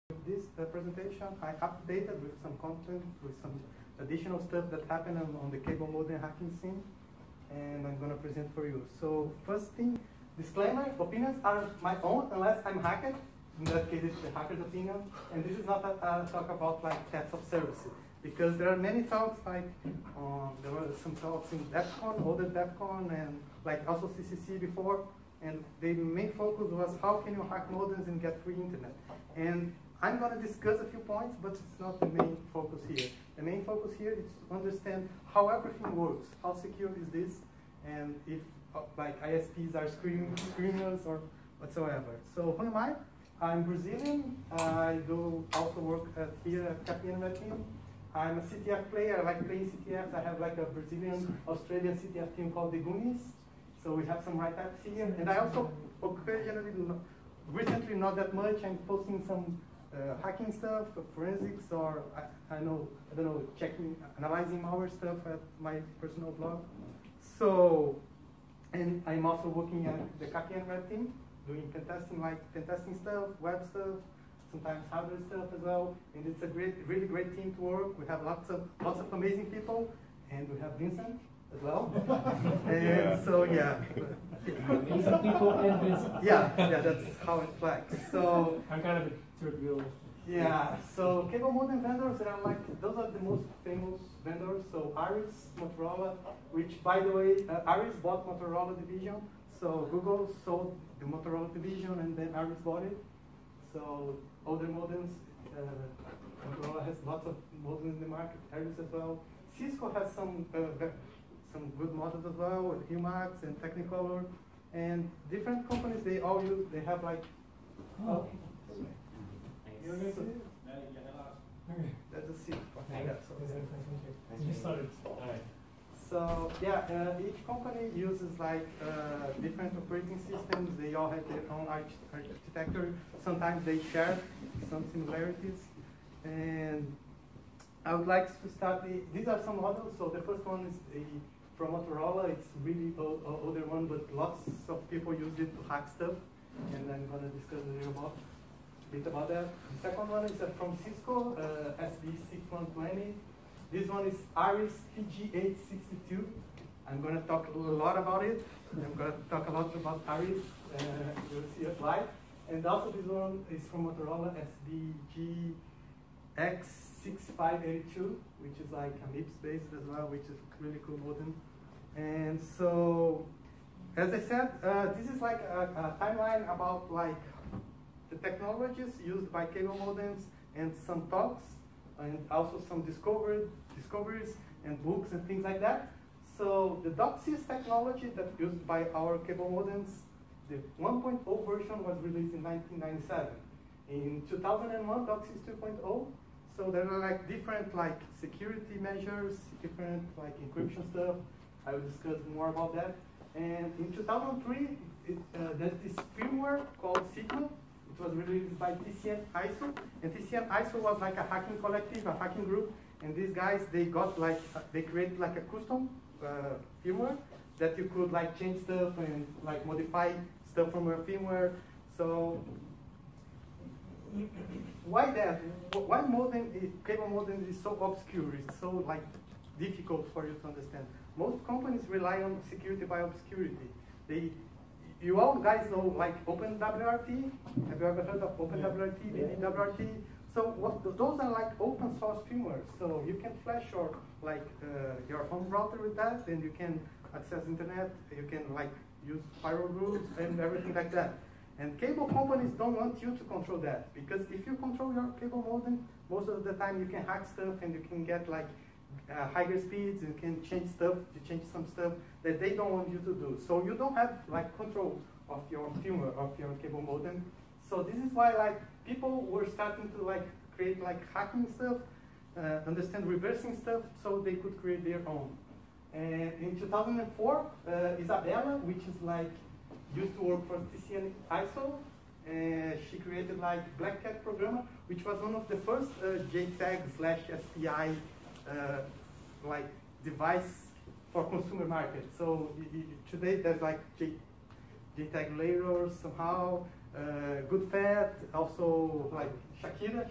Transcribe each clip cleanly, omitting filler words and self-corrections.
With this presentation, I updated with some content, with some additional stuff that happened on the cable modem hacking scene, and I'm going to present for you. So first thing, disclaimer, opinions are my own unless I'm hacked. In that case, it's the hacker's opinion. And this is not a talk about like types of services, because there are many talks like, there were some talks in DEF CON, older DEF CON, and like also CCC before. And the main focus was how can you hack modems and get free internet. And I'm going to discuss a few points, but it's not the main focus here. The main focus here is to understand how everything works, how secure is this, and if like ISPs are screeners or whatsoever. So who am I? I'm Brazilian. I do also work here at KPN Red Team. I'm a CTF player. I like playing CTFs. I have like a Brazilian, Australian CTF team called the Goonies. So we have some right types here. And I also occasionally, recently not that much, I'm posting some hacking stuff, forensics, or I don't know, checking, analyzing malware stuff at my personal blog. So, and I'm also working at the KPN Red Team, doing pen testing, like pen testing stuff, web stuff, sometimes hardware stuff as well. And it's a really great team to work. We have lots of amazing people, and we have Vincent as well. And so yeah. Amazing people and Vincent. Yeah, that's how it works. So I'm kind of a third wheel. yeah, so cable modem vendors, there are like, those are the most famous vendors. So Aris, Motorola, which by the way, Aris bought Motorola division. So Google sold the Motorola division and then Aris bought it. So older modems, Motorola has lots of modems in the market, Aris as well. Cisco has some good models as well, with Humax and Technicolor. And different companies, they have like, you know, that's a seat. So yeah, each company uses like different operating systems. They all have their own architecture. Sometimes they share some similarities. And I would like to start, these are some models. So the first one is from Motorola. It's really older one, but lots of people use it to hack stuff. And I'm going to discuss a bit about that. The second one is from Cisco, SB6120. This one is Aris PG862. I'm going to talk a lot about it. I'm going to talk a lot about Aris. You'll see it live. And also this one is from Motorola, SBGX6582, which is like a MIPS based as well, which is really cool modem. And so, as I said, this is like a timeline about like the technologies used by cable modems and some talks, and also some discoveries and books and things like that. So the DOCSIS technology that's used by our cable modems, the 1.0 version was released in 1997. In 2001, DOCSIS 2.0. So there are like different like security measures, different like encryption stuff. I will discuss more about that. And in 2003, there's this firmware called Sigma. It was released by TCN ISO, and TCN ISO was like a hacking collective, a hacking group. And these guys, they created like a custom firmware that you could like change stuff and like modify stuff from your firmware. So why that? Why cable modem is so obscure? It's so like difficult for you to understand. Most companies rely on security by obscurity. You all guys know like OpenWRT. Have you ever heard of OpenWRT, DDWRT? So those are like open source firmware. So you can flash your home router with that, and you can access internet. You can like use firewall groups and everything like that. And cable companies don't want you to control that, because if you control your cable modem, most of the time you can hack stuff and you can get like higher speeds, you can change stuff, some stuff that they don't want you to do. So you don't have like control of your firmware, of your cable modem. So this is why like people were starting to like create like hacking stuff, understand reversing stuff, so they could create their own. And in 2004, Isabella, which is like used to work for TCN ISO, she created like Black Cat Programmer, which was one of the first JTAG/SPI like device for consumer market. So today there's like JTAG layers somehow, Good Fat, also like Shakira.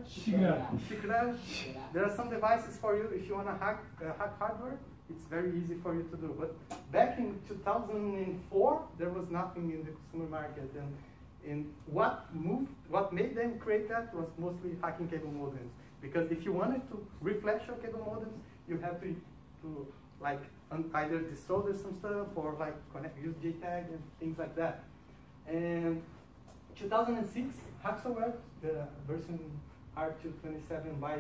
There are some devices for you if you want to hack hardware. It's very easy for you to do. But back in 2004, there was nothing in the consumer market, and what made them create that was mostly hacking cable modems. Because if you wanted to refresh your cable modems, you have to like either desolder some stuff or like use JTAG and things like that. And 2006, Hacksaw, the version R227 by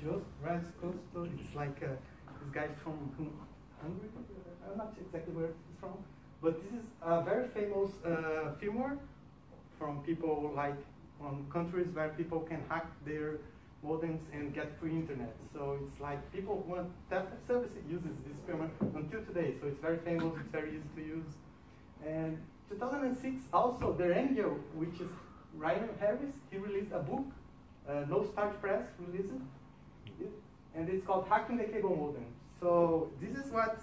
Razcosto. It's like this guy from Hungary. I'm not exactly where he's from, but this is a very famous firmware from people like on countries where people can hack their modems and get free internet. So it's like people who want that service uses this firmware until today. So it's very famous. It's very easy to use. And 2006 also, Derangel, which is Ryan Harris, he released a book. No Starch Press released it, and it's called Hacking the Cable Modem. So this is what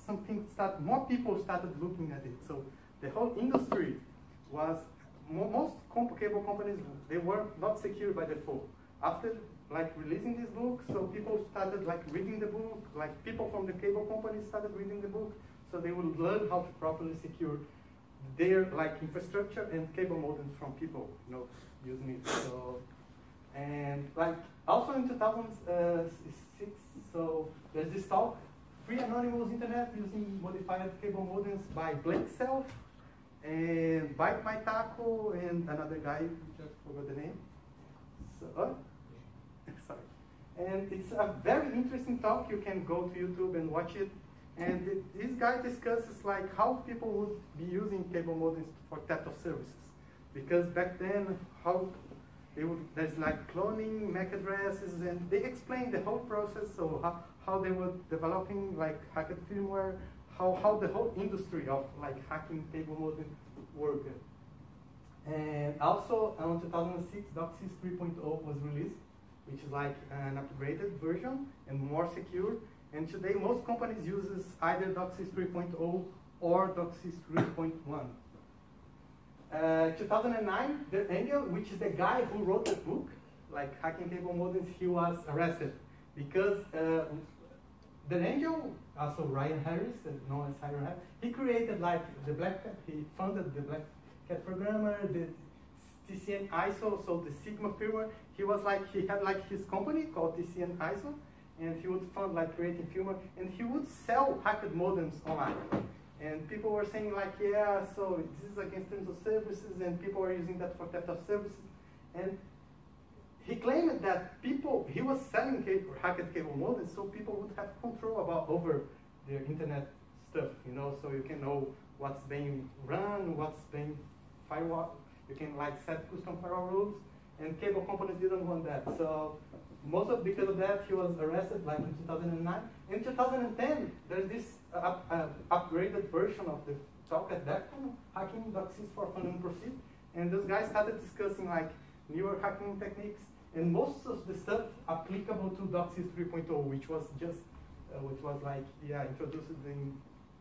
more people started looking at it. So the whole industry was, most cable companies, they were not secure by default. After like releasing this book, so people started like reading the book, like people from the cable companies started reading the book, so they would learn how to properly secure their like infrastructure and cable modems from people, using it. So, and like also in 2006, so there's this talk, Free Anonymous Internet using modified cable modems by Blake Self and Bite My Taco and another guy, just forgot the name. So, sorry. And it's a very interesting talk. You can go to YouTube and watch it. And this guy discusses like how people would be using cable modems for theft of services. Because back then, there's like cloning, MAC addresses, and they explain the whole process, so how they were developing like hacked firmware, how the whole industry of like hacking cable modem worked. And also, in 2006, DOCSIS 3.0 was released, which is like an upgraded version and more secure. And today, most companies uses either DOCSIS 3.0 or DOCSIS 3.1. 2009, Derangel, which is the guy who wrote the book, like Hacking Cable Modems, he was arrested because Derangel, also Ryan Harris, known as Ryan Harris, he created like the Black Cat, he funded the Black Cat programmer, the TCN ISO, so the Sigma firmware. He had like his company called TCN ISO, and he would fund like creating firmware, and he would sell hacked modems online. And people were saying like, yeah, so this is against terms of services, and people are using that for theft of services. And he claimed that he was selling hacked cable modems, so people would have control over their internet stuff, so you can know what's being run, what's being firewall. You can like set custom firewall rules, and cable companies didn't want that. So because of that, he was arrested like in 2009. In 2010, there's this upgraded version of the talk at DEFCON, Hacking DOCSIS for Fun and Profit. And those guys started discussing like newer hacking techniques, and most of the stuff applicable to DOCSIS 3.0, which was introduced in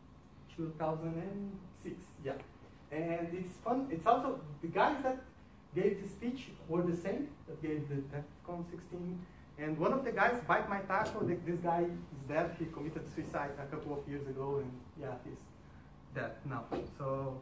2006. Yeah, and it's fun. It's also the guys that gave the speech were the same that gave the DEFCON 16. And one of the guys, Bite My Taco, this guy is dead. He committed suicide a couple of years ago, and yeah, he's dead now. So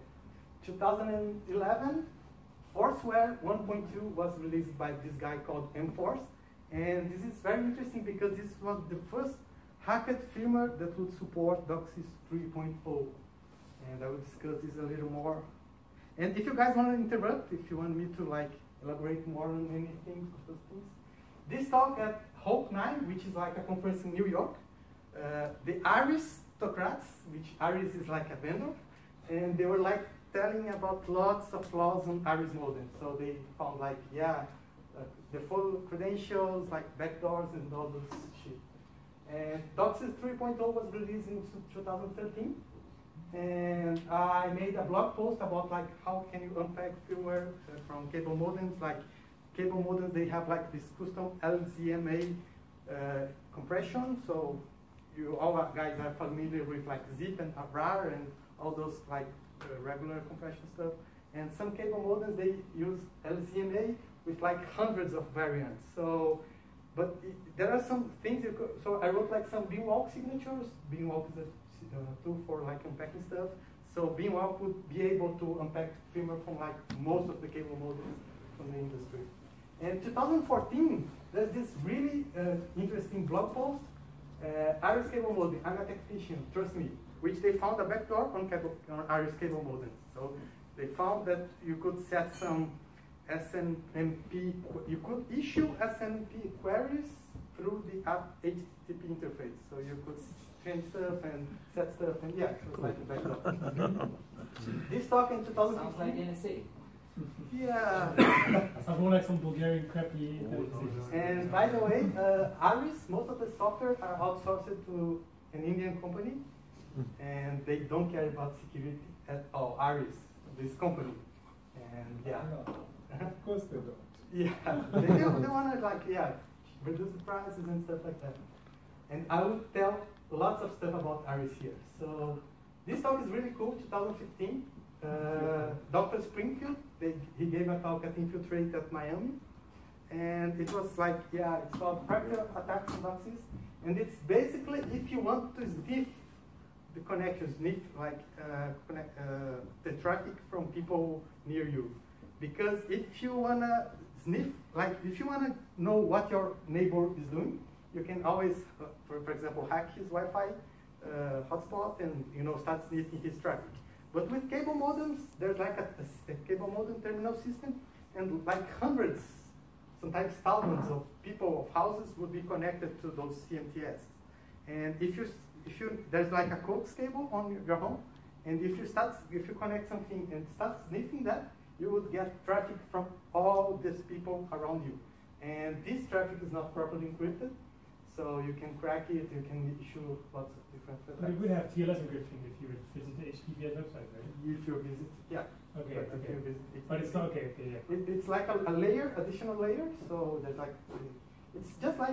2011, Forceware 1.2 was released by this guy called MForce. And this is very interesting because this was the first hacked firmware that would support DOCSIS 3.0. And I will discuss this a little more. And if you guys want to interrupt, if you want me to like elaborate more on anything of those things, this talk at Hope 9, which is like a conference in New York, the Aristocrats, which Aris is like a vendor, and they were like telling about lots of flaws on Aris modem. So they found like, the full credentials, like backdoors and all those shit. And DOCSIS 3.0 was released in 2013. And I made a blog post about like how can you unpack firmware from cable modems. Like cable modems, they have like this custom LZMA compression. So you all guys are familiar with like zip and RAR and all those like regular compression stuff. And some cable modems, they use LCMA with like hundreds of variants. So, but there are some things you could, so I wrote like some Beamwalk signatures. Beamwalk is a tool for like unpacking stuff. So Beamwalk would be able to unpack firmware from like most of the cable modems from the industry. And 2014, there's this really interesting blog post, Iris cable modem, I'm a technician, trust me, which they found a backdoor on Iris cable modem. So they found that you could set some SNMP, you could issue SNMP queries through the HTTP interface. So you could change stuff and set stuff, and yeah, it was like a backdoor. This talk in 2015. Sounds like NSA. Yeah. Sounds more like some Bulgarian crappy. And by the way, Iris, most of the software are outsourced to an Indian company, and they don't care about security at all. Iris, this company, and yeah. Of course they don't. Yeah, they want to like reduce the prices and stuff like that. And I will tell lots of stuff about Iris here. So this talk is really cool. 2015. Dr. Springfield, he gave a talk at Infiltrate at Miami, and it was like, it's called Practical Attacks on Doxys, and it's basically if you want to sniff the connections, connect the traffic from people near you, because if you wanna sniff, like if you wanna know what your neighbor is doing, you can always, for example, hack his Wi-Fi hotspot and start sniffing his traffic. But with cable modems, there's like a cable modem terminal system, and like hundreds, sometimes thousands of people, of houses would be connected to those CMTS. And if you there's like a coax cable on your home, and if you connect something and start sniffing that, you would get traffic from all these people around you. And this traffic is not properly encrypted, so you can crack it, you can issue lots of different attacks. You would have TLS encryption if you visit the HTTPS website, right? If you visit, yeah. Okay, but okay. If you visit, But it's not okay, yeah. It's like a layer, additional layer, so there's like, it's just like,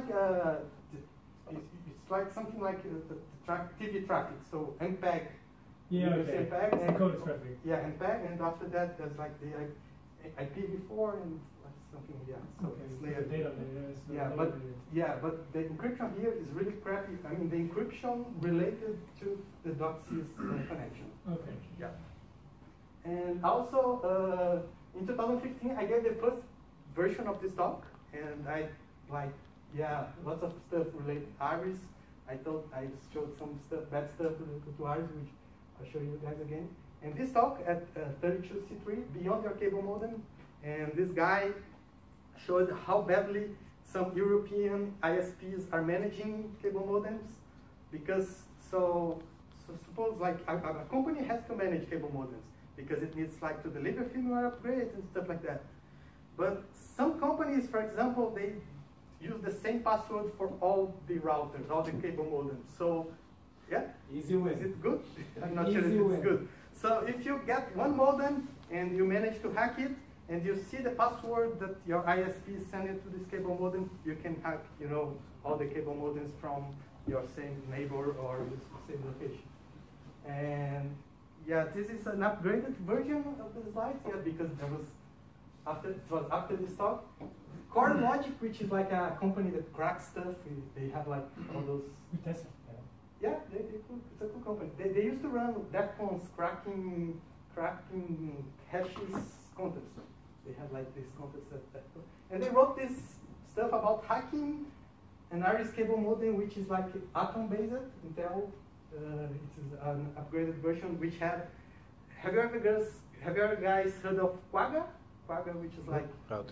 it's like something like the TV traffic, so MPEG. Yeah, okay. MPEG it's encoded traffic. Yeah, MPEG, and after that there's like the IPv4 and something, yeah. So Okay, it's so layer. the data layer is but the encryption here is really crappy. I mean, the encryption related to the DOCSIS connection. Okay. Yeah. And also, in 2015, I gave the first version of this talk, and I lots of stuff related to Iris. I thought I showed some stuff, bad stuff related to Iris, which I'll show you guys again. And this talk at 32C3, Beyond Your Cable Modem, and this guy showed how badly some European ISPs are managing cable modems, because so suppose like a company has to manage cable modems because it needs like to deliver firmware upgrades and stuff like that. But some companies, for example, they use the same password for all the routers, all the cable modems. So yeah, Easy win. is it good? I'm not Easy sure if it's win. good. So if you get one modem and you manage to hack it, and you see the password that your ISP is sending to this cable modem, you can hack, all the cable modems from your same neighbor or the same location. And yeah, this is an upgraded version of the slides, because it was after this talk. Core Logic, which is like a company that cracks stuff, they have like all those. We tested. Yeah, it's a cool company. They used to run DEFCON's cracking hashes contest. They had like this contest at DEFCON. And they wrote this stuff about hacking an Iris cable modem, which is like Atom-based, Intel. It is an upgraded version, which have you ever guys heard of Quagga? Quagga, which is like,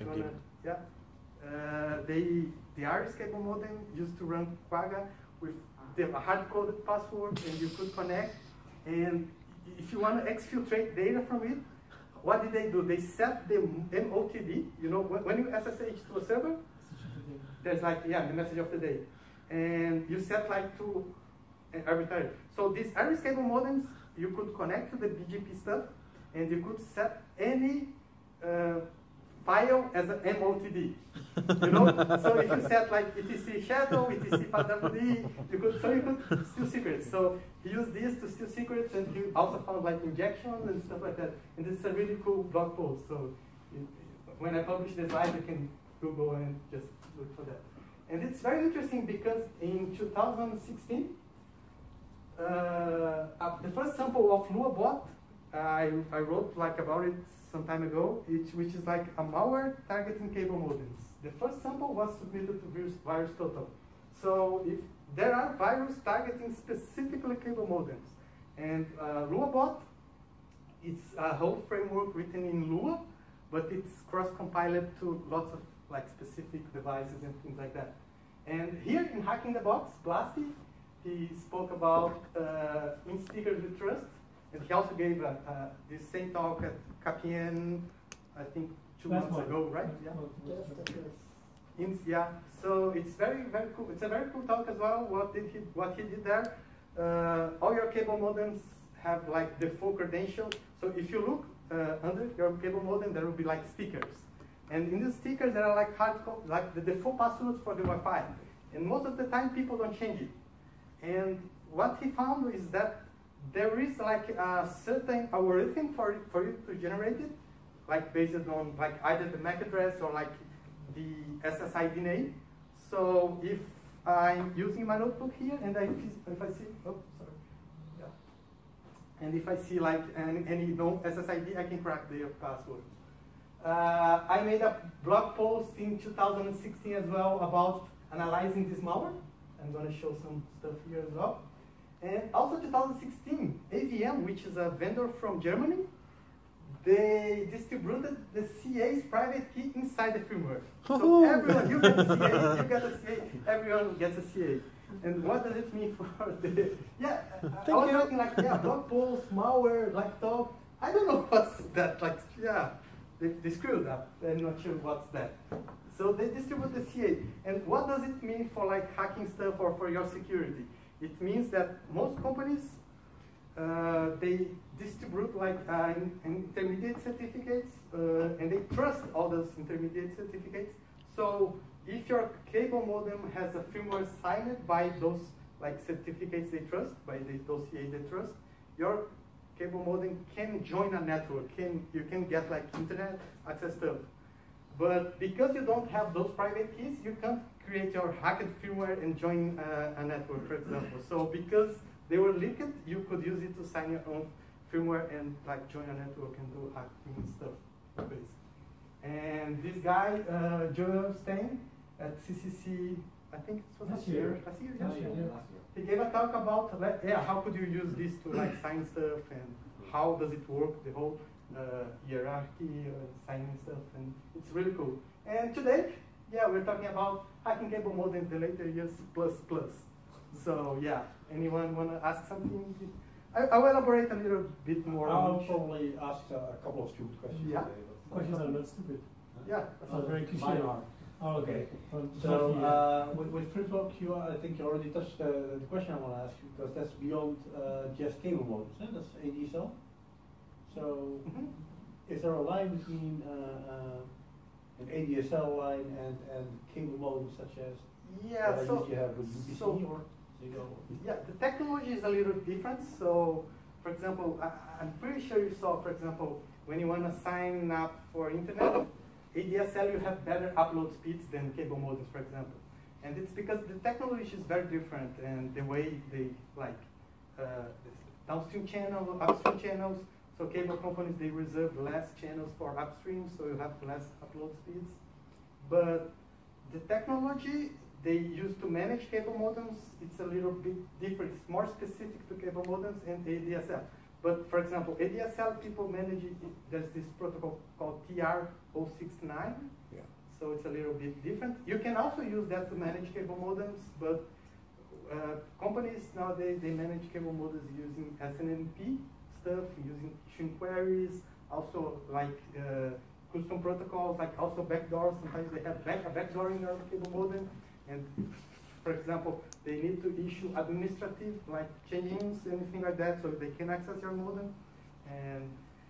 the Iris cable modem used to run Quagga with the hard-coded password, and you could connect. And if you want to exfiltrate data from it, what did they do? They set the MOTD. When you SSH to a server, there's like, the message of the day. And you set like to arbitrary. So these Iris cable modems, you could connect to the BGP stuff, and you could set any file as an MOTD. You know, so if you set like etc shadow, etc pwd, you could steal secrets. So he used this to steal secrets, and he also found like injections and stuff like that. And this is a really cool blog post. So when I publish the slides, you can Google and just look for that. And it's very interesting because in 2016, the first sample of LuaBot, I wrote like about it some time ago, which is like a malware targeting cable modems. The first sample was submitted to VirusTotal. So if there are virus targeting specifically cable modems, and LuaBot, it's a whole framework written in Lua, but it's cross-compiled to lots of like specific devices and things like that. And here in Hacking the Box, Blasty, he spoke about in-stickers with trust, and he also gave this same talk at KPN, I think 2 months ago, right? Yeah. Yeah. So it's very, very cool. It's a very cool talk as well. What he did there? All your cable modems have like the full credentials. So if you look under your cable modem, there will be like stickers. And in the stickers, there are like hardcode, like the default passwords for the Wi-Fi. And most of the time, people don't change it. And what he found is that there is like a certain algorithm for you to generate it, like based on like either the MAC address or like the SSID name. So if I'm using my notebook here, and if I see, oh, sorry, yeah, and if I see like any known SSID, I can crack the password. I made a blog post in 2016 as well about analyzing this malware. I'm going to show some stuff here as well. And also 2016, AVM, which is a vendor from Germany, they distributed the CA's private key inside the firmware. So everyone, you get a CA, you get a CA, everyone gets a CA. And what does it mean for the, yeah, I was writing like, yeah, blog post, malware, laptop, I don't know what's that, like, yeah, they screwed up, I'm not sure what's that. So they distribute the CA. And what does it mean for like hacking stuff or for your security? It means that most companies, they distribute like intermediate certificates, and they trust all those intermediate certificates. So if your cable modem has a firmware signed by those like certificates they trust, by those CA they trust, your cable modem can join a network. You can get like internet access stuff. But because you don't have those private keys, you can't create your hacked firmware and join a network, for example. So because they were leaked, you could use it to sign your own firmware and like join a network and do hacking stuff, basically. And this guy, Joel Stein, at CCC, I think it was last year. He gave a talk about how could you use this to like sign stuff and how does it work, the whole hierarchy, signing stuff, and it's really cool. And today, yeah, we're talking about hacking cable modems, the later years plus. So yeah, anyone want to ask something? I will elaborate a little bit more. I'll probably ask a couple of stupid questions. Yeah. Today, Questions are not stupid. Yeah. Sounds very cliche. Mine are. Oh, okay. So with FreeFlow, I think you already touched the question I want to ask you, because that's beyond just cable modems. That's ADSL. So is there a line between an ADSL line and cable modems such as you have with UPC or Ziggo? Yeah, the technology is a little different. So, for example, I'm pretty sure you saw, for example, when you want to sign up for internet, ADSL, you have better upload speeds than cable modems, for example. And it's because the technology is very different, and the way they like downstream channels, upstream channels. So cable companies, they reserve less channels for upstream, so you have less upload speeds. But the technology they use to manage cable modems, it's a little bit different. It's more specific to cable modems and ADSL. But for example, ADSL people manage it, there's this protocol called TR-069. Yeah. So it's a little bit different. You can also use that to manage cable modems, but companies nowadays, they manage cable modems using SNMP stuff, using string queries, also like custom protocols, like also backdoors. Sometimes they have a backdoor in your cable modem, and for example, they need to issue administrative like changes, anything like that, so they can access your modem. And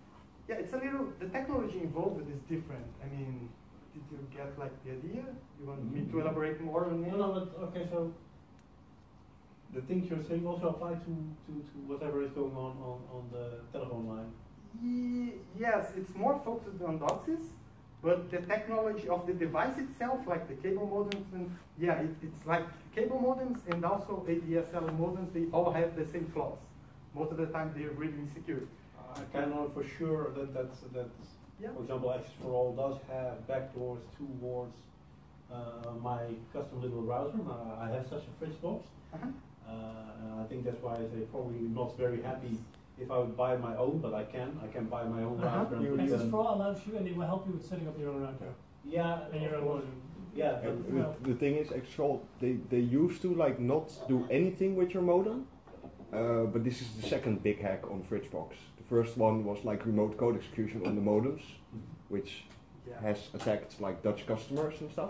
Yeah, it's a little, the technology involved is different. I mean, did you get like the idea? You want me to elaborate more on it? No, but okay, so the things you're saying also apply to whatever is going on the telephone line. Yes, it's more focused on DOCSIS, but the technology of the device itself, like the cable modems, and yeah, it's like cable modems and also ADSL modems, they all have the same flaws. Most of the time they're really insecure. I can know for sure that's Yeah. for example, Access for All does have backdoors towards my custom little browser. I have such a Fritzbox. Uh-huh. I think that's why they're probably not very happy if I would buy my own, but I can buy my own browser. And put Access it for All allows you, and it will help you with setting up your own router yeah, and your of own course. modem. Yeah, The thing is, actually, they used to like not do anything with your modem, but this is the second big hack on Fritzbox. The first one was like remote code execution on the modems, which has attacked like Dutch customers and stuff.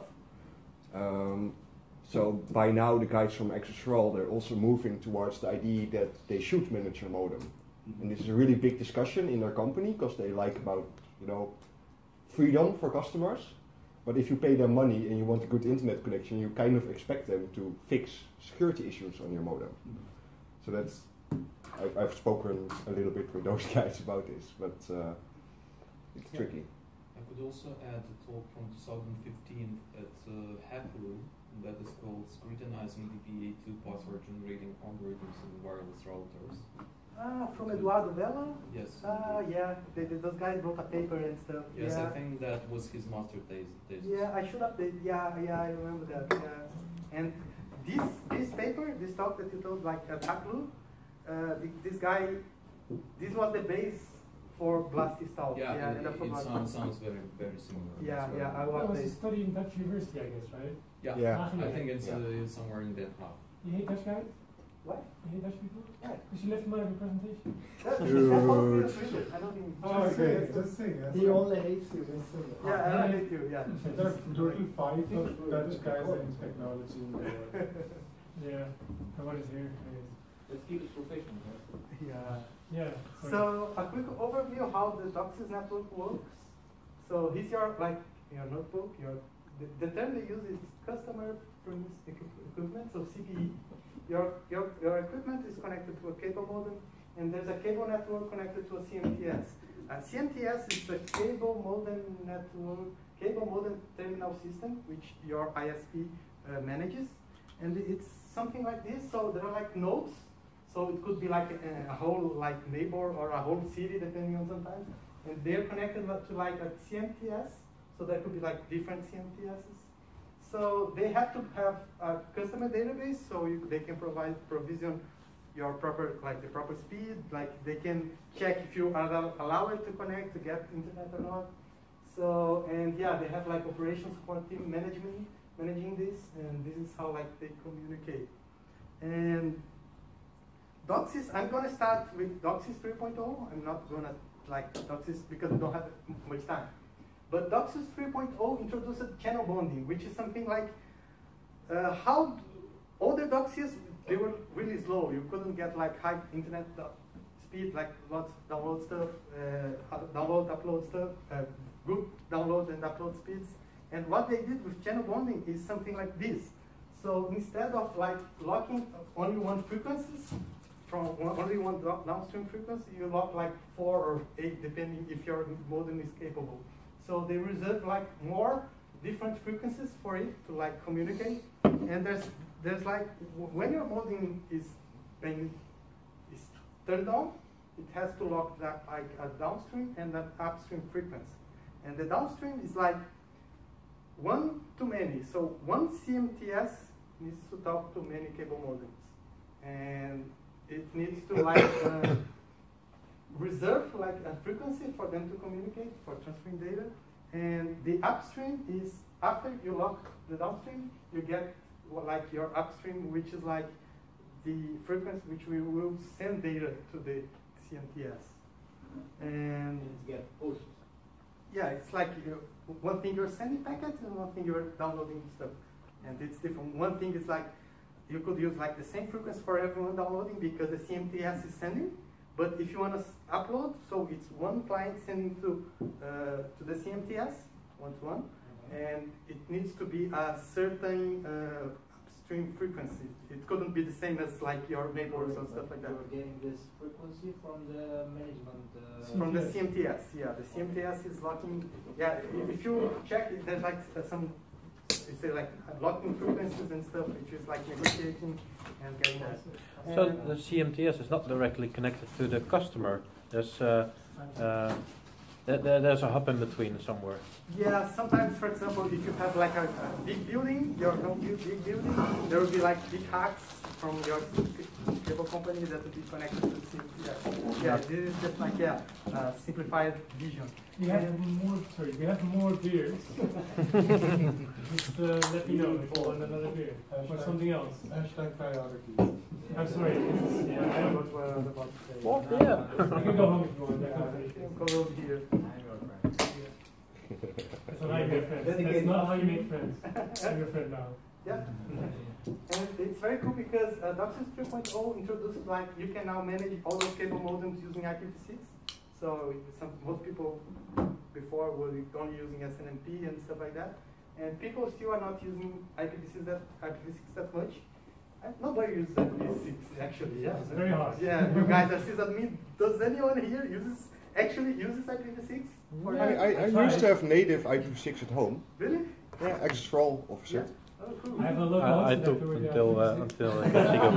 So by now the guys from Access for All, they're also moving towards the idea that they should manage your modem. And this is a really big discussion in their company because they like about, you know, freedom for customers. But if you pay them money and you want a good internet connection, you kind of expect them to fix security issues on your modem. So that's, I've spoken a little bit with those guys about this, but it's tricky. I could also add a talk from 2015 at HAPRU, that is called Scrutinizing DPA2 Password Generating Algorithms in Wireless Routers. From Eduardo Vela? Yes. Yeah, those guys wrote a paper and stuff. Yes, yeah. I think that was his master thesis. Yeah, I should update. Yeah, I remember that. Yeah. And this paper, this talk that you told, like at HAPRU, this guy, this was the base for Blasky's talk. Yeah, and I it forgot. sounds very, very similar. Yeah, That's yeah, why- I That was was a study in Dutch University, I guess, right? Yeah, Yeah. I think it's Yeah. somewhere in Den Haag. You hate Dutch guys? What? You hate Dutch people? Yeah. Because you left them out of your presentation. That's all I don't think. Oh, okay. Just say yes. He only hates you. Yeah, I hate you. Yeah. There are totally 5 Dutch guys in technology in the world. Yeah. And what is here? Let's keep it professional. Yeah. Yeah. So a quick overview how the DOCSIS network works. So here's your notebook. The term they use is customer premise equipment. So CPE. Your equipment is connected to a cable modem, and there's a cable network connected to a CMTS. CMTS is the cable modem network, cable modem terminal system, which your ISP manages, and it's something like this. So there are like nodes. So it could be like a whole like neighbor or a whole city, depending on sometimes, and they're connected to like a CMTS. So there could be like different CMTSs. So they have to have a customer database, so they can provision your proper, like the proper speed, like they can check if you are allowed to connect to get internet or not. So, and yeah, they have like operations support team managing this, and this is how like they communicate. And DOCSIS, I'm gonna start with DOCSIS 3.0. I'm not gonna like DOCSIS because we don't have much time. But DOCSIS 3.0 introduced channel bonding, which is something like how older DOCSIS, they were really slow. You couldn't get like high internet speed, like lots of download stuff, upload stuff, good download and upload speeds. And what they did with channel bonding is something like this. So instead of like locking only one frequencies, from only one downstream frequency, you lock like 4 or 8, depending if your modem is capable. So they reserve like more different frequencies for it to like communicate. And there's like, when your modem is turned on, it has to lock that like a downstream and an upstream frequency. And the downstream is like one to many. So one CMTS needs to talk to many cable modems. And it needs to like reserve like a frequency for them to communicate, for transferring data. And the upstream is, after you lock the downstream, you get like your upstream, which is like the frequency which we will send data to the CMTS. And It's get pushed. yeah, it's like one thing you're sending packets and one thing you're downloading stuff. And it's different. One thing is like, you could use like the same frequency for everyone downloading because the CMTS is sending, But if you want to upload, so it's one client sending to the CMTS one-to-one, and it needs to be a certain upstream frequency. It couldn't be the same as like your neighbors or stuff like that. You're getting this frequency from the management. From the CMTS, yeah. The CMTS is locking. Yeah, if you check, there's like some. It's like locking frequencies and stuff, which is like negotiating and getting that. So the CMTS is not directly connected to the customer. There's there's a hub in between somewhere. Yeah, sometimes, for example, if you have like a big building, your own big building, there will be like big hacks from your cable company that will be connected to the CMTS. Yeah, this is just like simplified vision. We have more. Sorry, we have more beers. Just let me know if you want another beer or something else. Hashtag priorities. I'm sorry. I don't know What I was about to say. Well, yeah. You can go home if you want. Go over here. That's not how you make friends. That's not how you make friends. I'm your friend now. Yeah. And it's very cool because DOCSIS 3.0 introduced like you can now manage all those cable modems using IPv6. So most people before were only using SNMP and stuff like that. And people still are not using IPv6 that much. Nobody uses IPv6 actually. Yeah. It's very hard. Yeah, you guys are sysadmin. Does anyone here actually uses IPv6? I used to have native IPv6 at home. Really? Yeah, access for all officer. Yeah. Oh, cool. I have a local I host took network, until Mexico.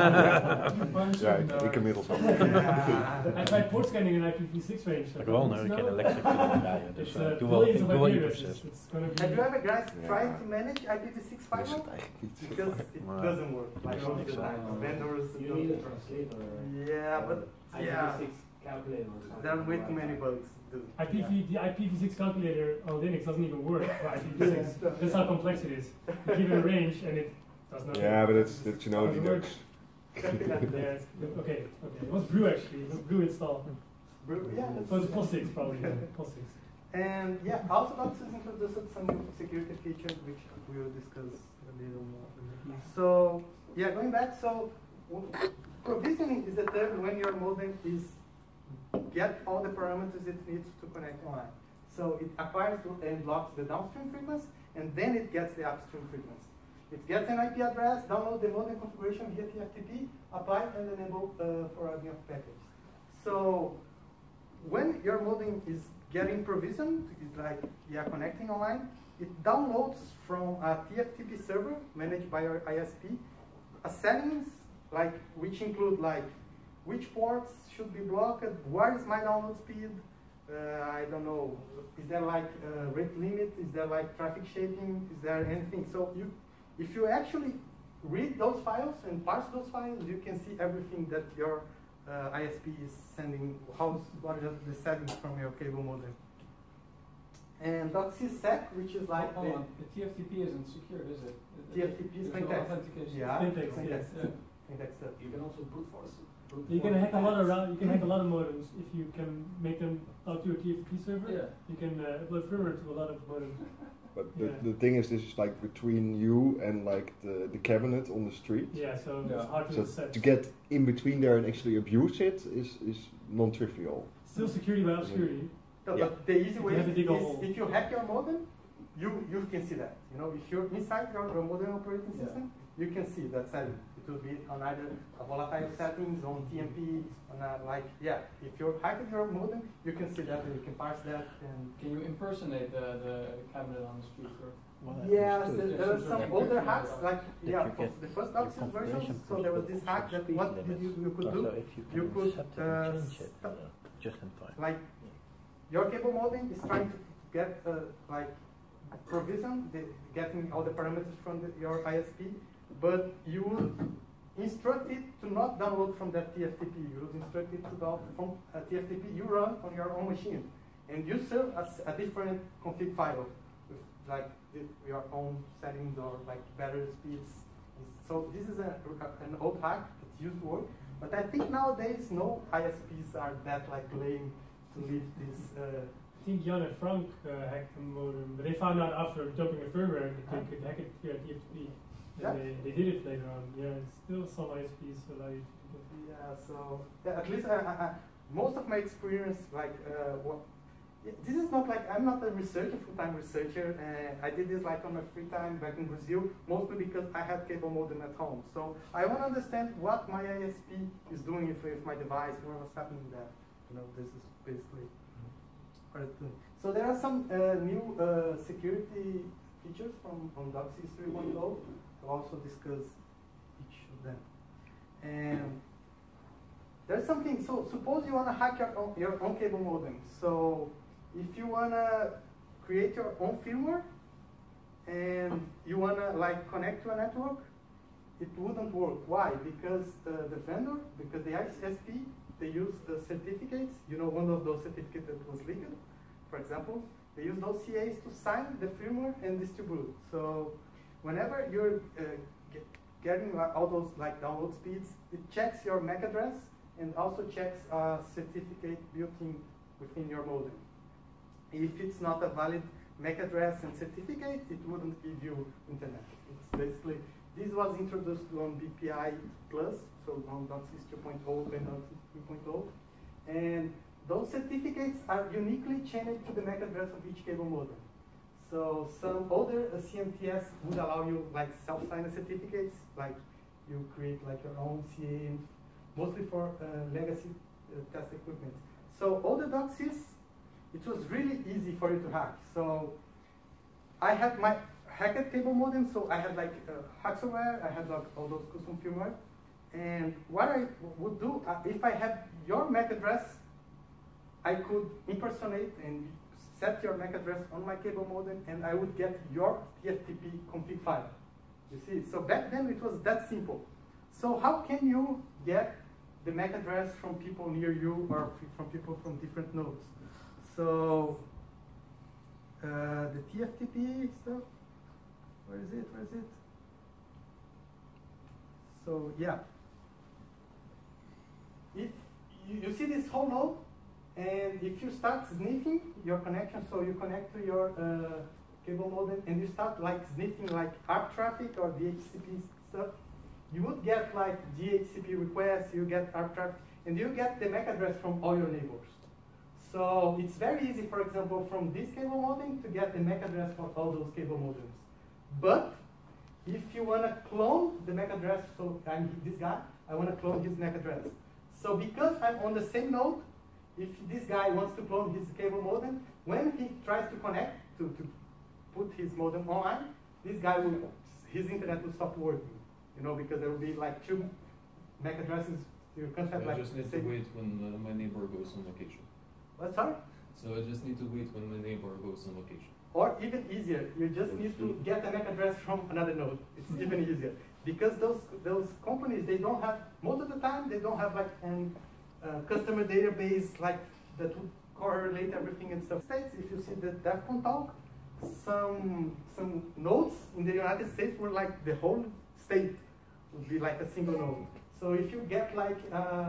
Ja, ik inmiddels ook. I tried port scanning in IPv6 range. Gewoon, ik ken elektrisch draaien, dus doe wel IPv6. Have you ever guys tried to manage IPv6 firewall? Because it doesn't work. Like all the time, vendors. You need a translator. Yeah, but yeah, IPv6 calculator or something. there are way too many bugs. The IPv6 calculator on Linux doesn't even work for IPv6. That's how complex it is. You give it a range and it does not Yeah, work. but that's you know Linux. Yeah, okay. It was Brew actually. It was Brew install. Yeah, It was POSIX probably. POSIX. and yeah, also DOCSIS introduced some new security features which we will discuss a little more. So yeah, going back, so provisioning is the term when your modem is get all the parameters it needs to connect online. So it acquires and blocks the downstream frequency, and then it gets the upstream frequency. It gets an IP address, download the modem configuration via TFTP, apply and enable forwarding of packets. So when your modem is getting provisioned, it's like connecting online, it downloads from a TFTP server managed by your ISP a settings like which include like which ports should be blocked, where is my download speed, I don't know, is there like rate limit, is there like traffic shaping, is there anything? So if you actually read those files and parse those files, you can see everything that your ISP is sending, what are the settings from your cable modem. And .csec, which is like the TFTP isn't secured, is it? TFTP is plain text. Yeah, plain text, plain yes. text stuff. You can also brute force it. You can hack a lot of you can hack a lot of modems if you can make them talk to your TFTP server. Yeah. You can upload firmware to a lot of modems. But the thing is, this is like between you and like the cabinet on the street. Yeah, so it's hard to set. To get in between there and actually abuse it is non-trivial. Still security by obscurity. No, but the easy way You have to dig a is hole. if you hack your modem, you can see that. You know, if you're inside your modem operating system, you can see that setting. It will be on either a volatile settings, on TMP, on if you're hacking your modem, you can see that and you can parse that. And Can you impersonate the cabinet on the street? Or? yes, there are some older hacks, like for the first DOCSIS version. So there was this hack that what you could do, you could just in time. like your cable modem is trying to get provision, getting all the parameters from your ISP, but you would instruct it to not download from that TFTP. You would instruct it to download from a TFTP you run on your own machine, and you serve as a different config file with like your own settings or like better speeds. So this is an old hack that used to work, but I think nowadays no ISPs are that like lame to leave this. I think Jan and Frank hacked the modem, but they found out after dumping the firmware that they could hack it via TFTP. Yeah. They did it later on. Yeah, it's still some ISPs allow you to do that. Yeah, so yeah, at least most of my experience, like, this is not like, I'm not a researcher, full-time researcher. I did this like on my free time back in Brazil, mostly because I had cable modem at home. So I want to understand what my ISP is doing with my device, what's happening there. You know, this is basically what it's doing. So there are some new security features on DOCSIS 3.0. I'll also discuss each of them. And there's something, so suppose you want to hack your own cable modem. So if you want to create your own firmware and you want to like connect to a network, it wouldn't work. Why? Because the vendor, because the ISP, they use certificates. You know, one of those certificates that was leaked, for example, they use those CAs to sign the firmware and distribute. So whenever you're getting all those like download speeds, it checks your MAC address and also checks a certificate built-in within your modem. If it's not a valid MAC address and certificate, it wouldn't give you internet. It's basically, this was introduced on BPI Plus, so on DOCSIS 2.0 and DOCSIS 3.0. And those certificates are uniquely chained to the MAC address of each cable modem. So some older CMTS would allow you like self-signed certificates, like you create like your own CA, and mostly for legacy test equipment. So older DOCSIS, it was really easy for you to hack. So I had my hacked cable modem, so I had like Hacksaw, I had like all those custom firmware. And what I would do, if I have your MAC address, I could impersonate and set your MAC address on my cable modem, and I would get your TFTP config file. You see, so back then it was that simple. So how can you get the MAC address from people near you or from people from different nodes? So the TFTP stuff, where is it? Where is it? So yeah, if you see this whole node, and if you start sniffing your connection, so you connect to your cable modem and you start like sniffing like ARP traffic or DHCP stuff, you would get like DHCP requests, you get ARP traffic, and you get the MAC address from all your neighbors. So it's very easy, for example, from this cable modem to get the MAC address for all those cable modems. But if you want to clone the MAC address, so I'm this guy, I want to clone his MAC address. So because I'm on the same node, if this guy wants to clone his cable modem, when he tries to connect to put his modem online, this guy will, his internet will stop working. You know, because there will be like 2 MAC addresses. You can't have like. I just need to wait when my neighbor goes on vacation. What, sorry? So I just need to wait when my neighbor goes on vacation. Or even easier, you just need to get a MAC address from another node. It's even easier. Because those companies, they don't have, most of the time, they don't have like a customer database like that would correlate everything and stuff. States, if you see the DEF CON talk, some nodes in the United States were like the whole state would be like a single node. So if you get like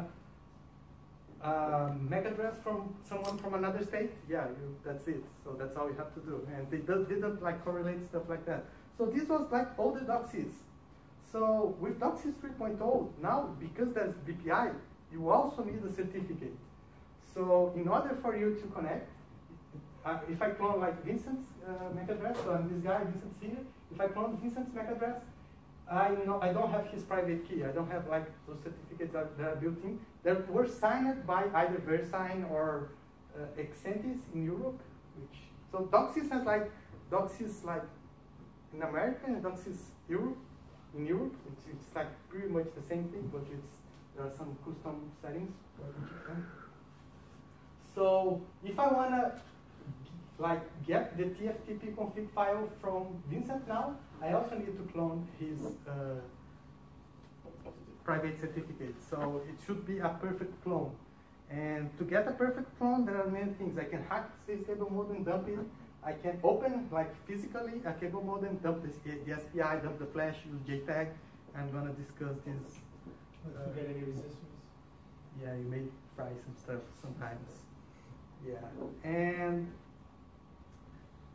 MAC address from someone from another state, yeah, that's it. So that's all you have to do. And they didn't like correlate stuff like that. So this was like all the DOCSIS. So with DOCSIS 3.0, now because there's BPI, you also need a certificate. So in order for you to connect, if I clone like Vincent's MAC address, so I'm this guy, Vincent here, if I clone Vincent's MAC address, I don't have his private key. I don't have like those certificates that are built in. That were signed by either VeriSign or Exentis in Europe. So DOCSIS has like DOCSIS like in America and DOCSIS Europe in Europe. It's like pretty much the same thing, but there are some custom settings. So if I wanna like get the TFTP config file from Vincent now, I also need to clone his private certificate. So it should be a perfect clone. And to get a perfect clone, there are many things. I can hack this cable modem, dump it. I can open like physically a cable modem, dump the SPI, dump the flash, use JPEG. I'm gonna discuss this. Forget any resistors. Yeah, you may try some stuff sometimes. Yeah, and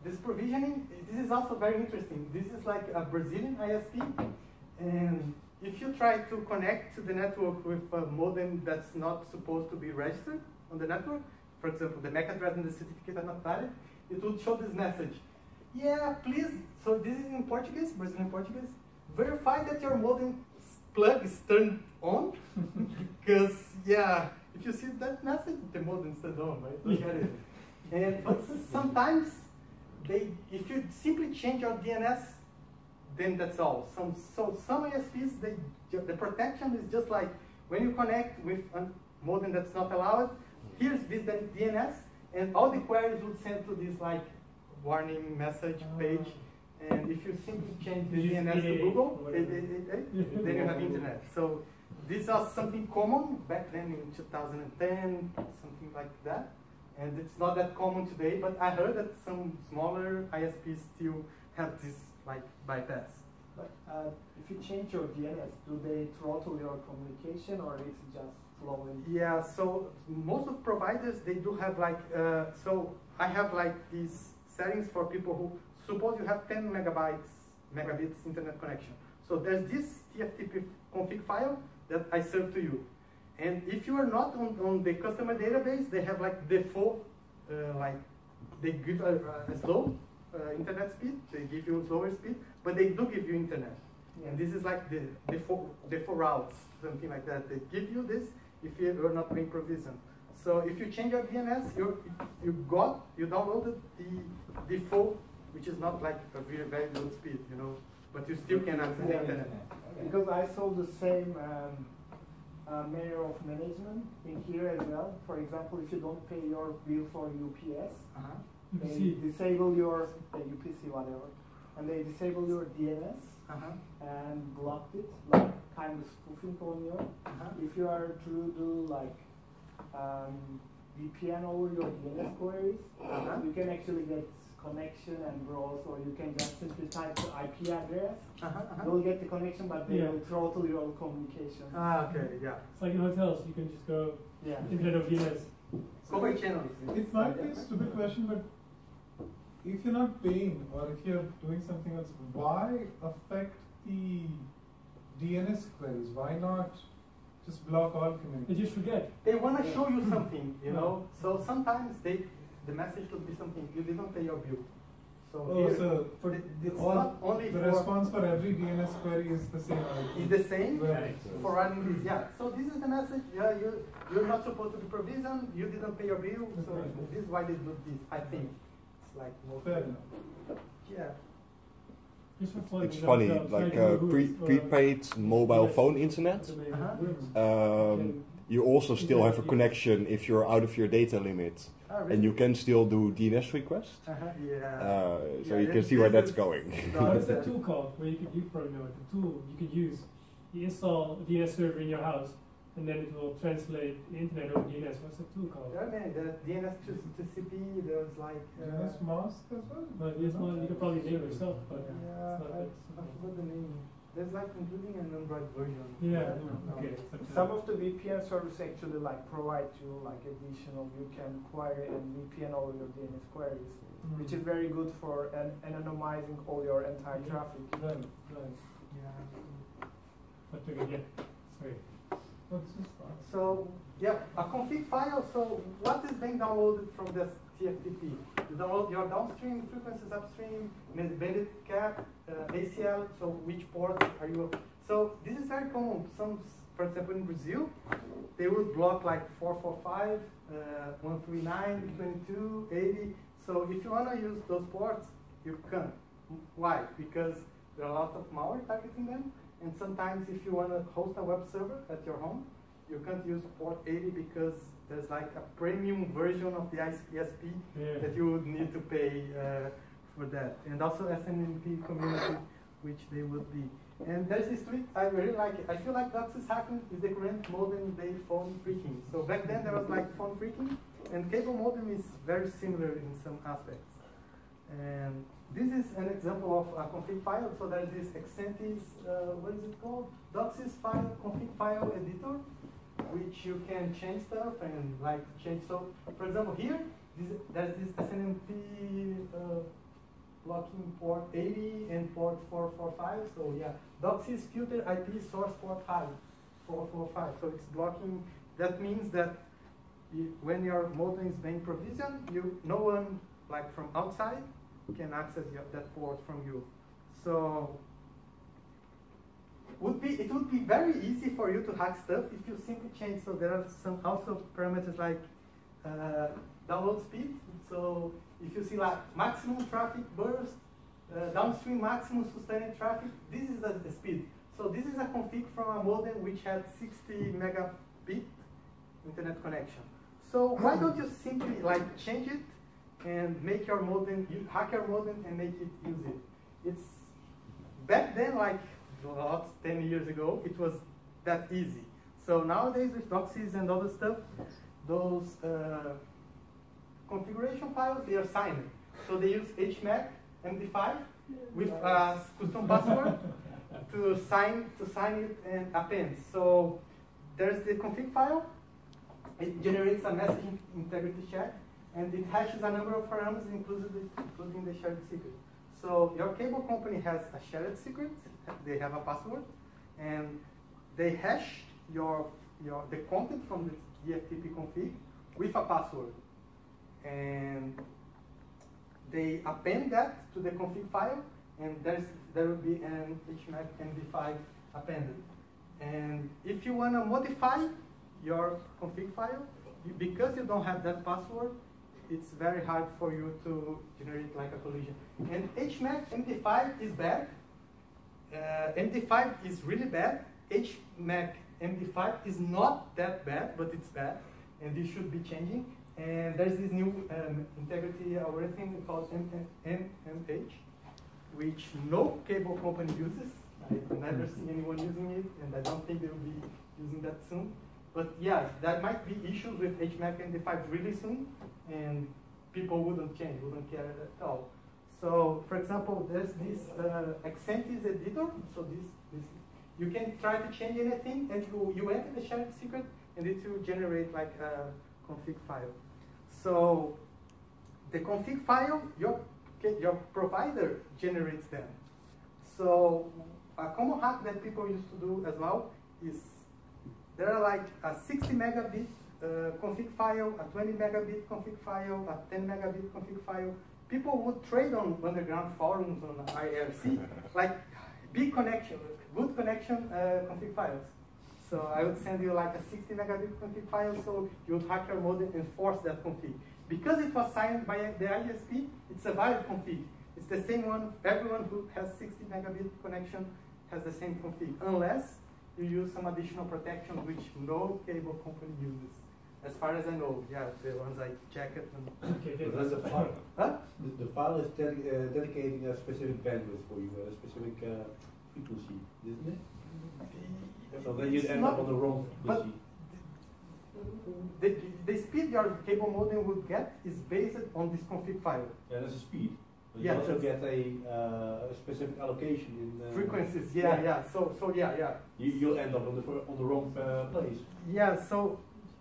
this provisioning, this is also very interesting. This is like a Brazilian ISP, and if you try to connect to the network with a modem that's not supposed to be registered on the network, for example, the MAC address and the certificate are not valid, it would show this message. Yeah, please, so this is in Portuguese, Brazilian Portuguese, verify that your modem plug is turned on, because, yeah, if you see that message, the modem is turned on, right? Look at it. And, but sometimes, if you simply change your DNS, then that's all. So some ISPs, the protection is just like, when you connect with a modem that's not allowed, here's this DNS, and all the queries would send to this like warning message page. And if you simply change the DNS to Google, then you have internet. So these are something common back then in 2010, something like that. And it's not that common today, but I heard that some smaller ISPs still have this like bypass. But if you change your DNS, do they throttle your communication or is it just flowing? Yeah, so most of providers, they do have like, so I have like these settings for people who, suppose you have 10 megabits internet connection. So there's this TFTP config file that I serve to you. And if you are not on the customer database, they have like default, like they give a slow internet speed, they give you slower speed, but they do give you internet. Yeah. And this is like the default routes, something like that. They give you this if you are not being provisioned. So if you change your DNS, you downloaded the default, which is not like a very, very low speed, you know, but you still can access the internet. Because I saw the same manner of management in here as well. For example, if you don't pay your bill for UPS, they disable your UPC, whatever, and they disable your DNS and blocked it, like kind of spoofing on your. If you are to do like VPN over your DNS queries, you can actually get connection and browse, or you can just simply type the IP address. You'll get the connection, but they will throttle your communication. Okay, yeah. It's like in hotels, you can just go internet over DNS. Cover channels. It might be a stupid question, but if you're not paying or if you're doing something else, why affect the DNS queries? Why not just block all communication? They just forget. They want to show you something, you know. So sometimes the message could be something, you didn't pay your bill. So, so for it's not only the for response for every DNS query is the same. Is the same for running this, yeah. So this is the message, yeah, you're not supposed to be provisioned, you didn't pay your bill, so this is why they do this, I think. It's like most fair enough. Yeah. It's funny, like prepaid mobile phone internet. You also still have a connection if you're out of your data limit. Really? And you can still do DNS requests. So you can see where that's going. There's a tool called, where you probably know it, the tool you could use. You install a DNS server in your house, and then it will translate the internet over DNS. What's the tool called? There are many. There's DNS to CP, there's like... DNS mask as well? But DNS mask, you could probably name it yourself, but yeah, I forgot the name. There's like including an Android version. Yeah, okay. Some of the VPN services actually like provide you like additional, you can query and VPN over your DNS queries, which is very good for anonymizing all your entire traffic. Right. Yeah. But again, sorry. So yeah, a config file. So what is being downloaded from this TFTP? You download your downstream frequencies, upstream, bandwidth cap, ACL. So which port are you? So this is very common. Some, for example, in Brazil, they would block like 445, 139, 22, 80. So if you want to use those ports, you can. Why? Because there are a lot of malware targeting them. And sometimes if you want to host a web server at your home, you can't use port 80 because there's like a premium version of the ISP that you would need to pay for that. And also SNMP community, which they would be. And there's this tweet, I really like it. I feel like DOCSIS hacking is the current modem-based phone phreaking. So back then there was like phone phreaking, and cable modem is very similar in some aspects. And this is an example of a config file. So there's this Exentis, what is it called? DOCSIS file, config file editor, which you can change stuff and like change. So for example here, there's this SNMP blocking port 80 and port 445. So yeah, DOCSIS filter IP source port 445. So it's blocking. That means that when your modem is being provisioned, no one like from outside can access that port from you. So it would be very easy for you to hack stuff if you simply change. So there are some also parameters like download speed. So if you see like maximum traffic burst, downstream maximum sustained traffic, this is the speed. So this is a config from a modem which had 60 megabit internet connection. So why don't you simply like change it and make your modem, hack your modem and make it use it? It's back then, like 10 years ago, it was that easy. So nowadays with DOCSIS and other stuff, those configuration files, they are signed. So they use HMAC MD5 with a custom password to sign it and append. So there's the config file. It generates a message integrity check, and it hashes a number of parameters, including the shared secret. So your cable company has a shared secret. They have a password, and they hash the content from the DFTP config with a password, and they append that to the config file, and there will be an HMAC MD5 appended. And if you want to modify your config file, because you don't have that password, it's very hard for you to generate like a collision. And HMAC MD5 is bad. MD5 is really bad. HMAC MD5 is not that bad, but it's bad, and this should be changing. And there's this new integrity algorithm called MMH, which no cable company uses. I've never seen anyone using it, and I don't think they will be using that soon. But yeah, there might be issues with HMAC MD5 really soon, and people wouldn't change, wouldn't care at all. So, for example, there's this Accentis editor. So this you can try to change anything, and you enter the shared secret, and it will generate like a config file. So the config file, your provider generates them. So a common hack that people used to do as well is there are like a 60 megabit config file, a 20 megabit config file, a 10 megabit config file. People would trade on underground forums on IRC, like big connection, good connection config files. So I would send you like a 60 megabit config file, so you would hack your modem and force that config. Because it was signed by the ISP, it's a valid config. It's the same one, everyone who has 60 megabit connection has the same config, unless you use some additional protection which no cable company uses. As far as I know, yeah, the ones I checked. Okay, that's the file. Huh? The file is dedicating a specific bandwidth for you, a specific frequency, isn't it? So then you'd end up on the wrong frequency. The speed your cable modem would get is based on this config file. Yeah, that's a speed. But yeah, you also get a specific allocation in frequencies. Yeah. So yeah. You'll end up on the wrong place. Yeah. So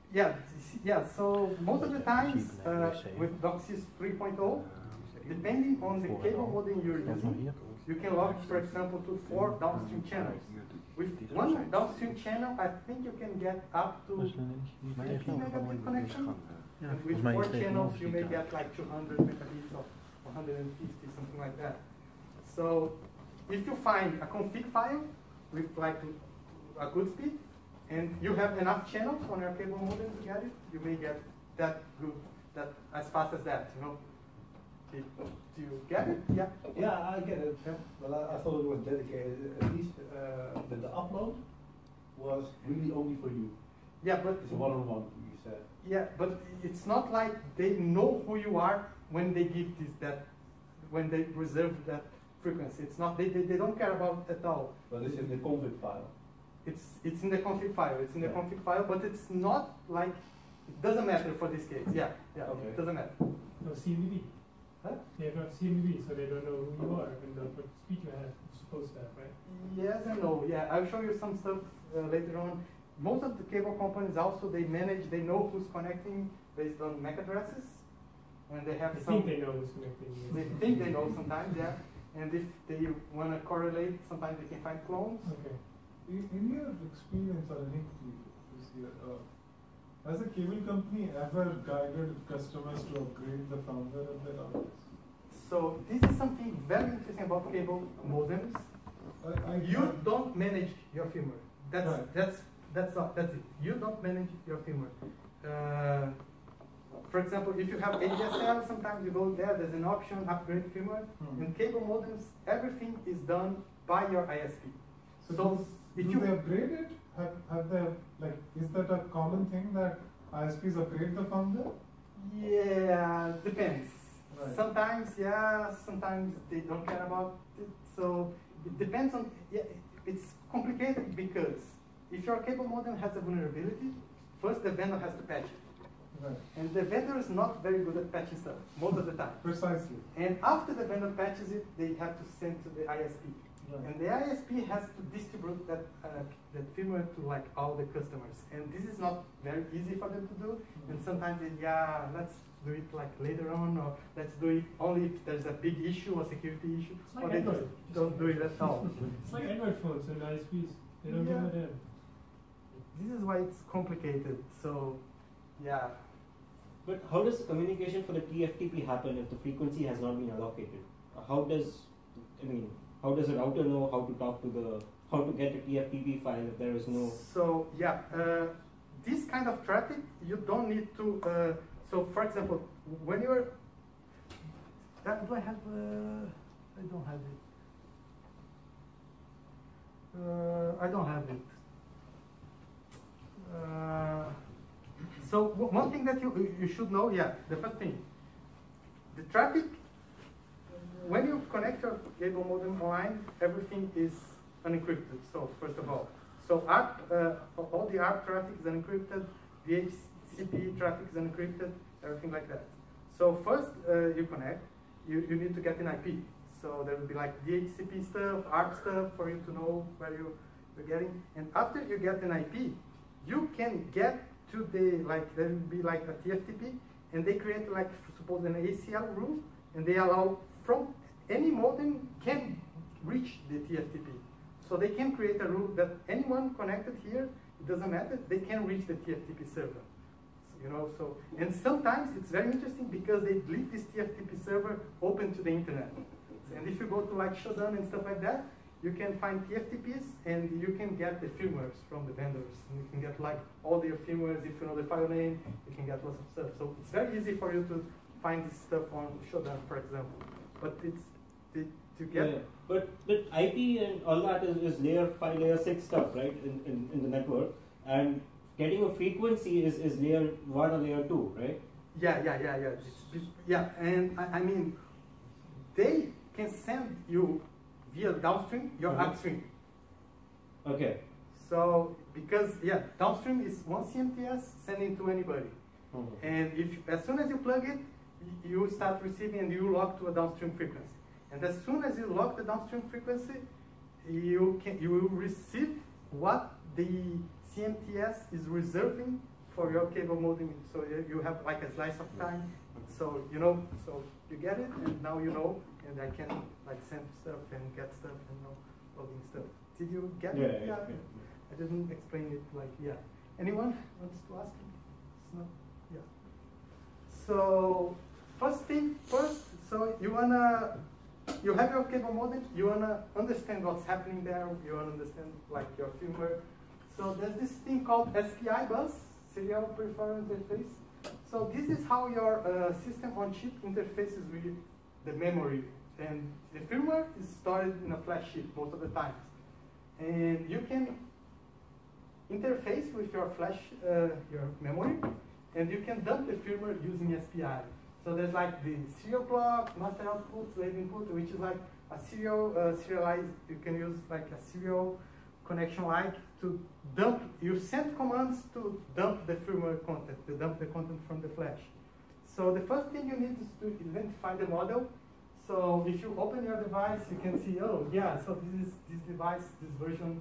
So most of the times with DOCSIS 3.0, depending on the cable modem you're using, you can log, for example, to 4 downstream channels. With one downstream channel, I think you can get up to 50 megabit connection. And with 4 channels, you may get like 200 megabits or 150, something like that. So if you find a config file with like a good speed, and you have enough channels on your cable modem to get it, you may get that good, that as fast as that, you know. Do you get it? Yeah. Yeah, I get it. Yeah. Well, I thought it was dedicated. At least the upload was really only for you. Yeah, but it's a one-on-one. You said. Yeah, but it's not like they know who you are when they give when they reserve that frequency. It's not. They don't care about it at all. But it's in the config file. It's in the config file. It's in the config file, but it's not like it doesn't matter for this case. Yeah. Okay. It doesn't matter. No CMDB. Huh? They have not CMDB, so they don't know who you are and what speed you have supposed to have, right? Yes and no. Yeah, I'll show you some stuff later on. Most of the cable companies also they know who's connecting based on MAC addresses, and they have I some. think they know who's connecting. They think they know sometimes, yeah. And if they want to correlate, sometimes they can find clones. Okay. In your experience, or Nick, has a cable company ever guided customers to upgrade the firmware of their routers? So this is something very interesting about cable modems. You don't manage your firmware. That's it. You don't manage your firmware. For example, if you have ADSL, sometimes you go there. There's an option upgrade firmware. In cable modems, everything is done by your ISP. So do they upgrade it? Have they, like, is that a common thing that ISPs upgrade the firmware? Yeah, depends. Right. Sometimes, yeah, sometimes they don't care about it. So it depends on, yeah, it's complicated because if your cable modem has a vulnerability, first the vendor has to patch it. Right. And the vendor is not very good at patching stuff, most of the time. Precisely. And after the vendor patches it, they have to send to the ISP. Right. And the ISP has to distribute that firmware to like all the customers. And this is not very easy for them to do. And sometimes they, yeah, let's do it like later on, or let's do it only if there's a big issue or security issue. It's like or they Android. don't do it at all. It's like Android phones and ISPs. They don't give a damn. This is why it's complicated. So, yeah. But how does communication for the TFTP happen if the frequency has not been allocated? How does a router know how to get the TFTP file if there is no? So yeah, this kind of traffic you don't need to. So for example, when you're, do I have? I don't have it. I don't have it. So one thing that you should know, yeah, the first thing, the traffic. When you connect your cable modem online, everything is unencrypted. So first of all, so all the ARP traffic is unencrypted, DHCP traffic is unencrypted, everything like that. So first you connect, you need to get an IP. So there will be like DHCP stuff, ARP stuff for you to know where you're getting. And after you get an IP, you can get to the, like there will be like a TFTP, and they create like suppose an ACL rule, and they allow from any modem can reach the TFTP. So they can create a rule that anyone connected here, it doesn't matter, they can reach the TFTP server. So, you know, so, and sometimes it's very interesting because they leave this TFTP server open to the internet. And if you go to like Shodan and stuff like that, you can find TFTPs and you can get the firmwares from the vendors. And you can get like all their firmwares, if you know the file name, you can get lots of stuff. So it's very easy for you to find this stuff on Shodan, for example. But it's to get. Yeah, but IP and all that is layer 5, layer 6 stuff, right? In the network, and getting a frequency is layer 1 or layer 2, right? Yeah. And I mean, they can send you via downstream your upstream. Okay. So because downstream is one CMTS sending to anybody, and as soon as you plug it, you start receiving and you log to a downstream frequency. And as soon as you log the downstream frequency, you will receive what the CMTS is reserving for your cable modem. So you have like a slice of time. So you know, so you get it, and now you know, and I can like send stuff and get stuff and logging stuff. Did you get it? Yeah. I didn't explain it like Anyone wants to ask? It's not. Yeah. So first, so you have your cable modem, you wanna understand what's happening there, you wanna understand like your firmware. So there's this thing called SPI bus, Serial Peripheral Interface. So this is how your system on chip interfaces with the memory. And the firmware is stored in a flash chip most of the times. And you can interface with your flash, your memory, and you can dump the firmware using SPI. So there's like the serial clock, master output, slave input, which is like a serialized, you can use like a serial connection like to dump, you send commands to dump the firmware content, to dump the content from the flash. So the first thing you need is to identify the model. So if you open your device, you can see, oh yeah, so this is this device, this version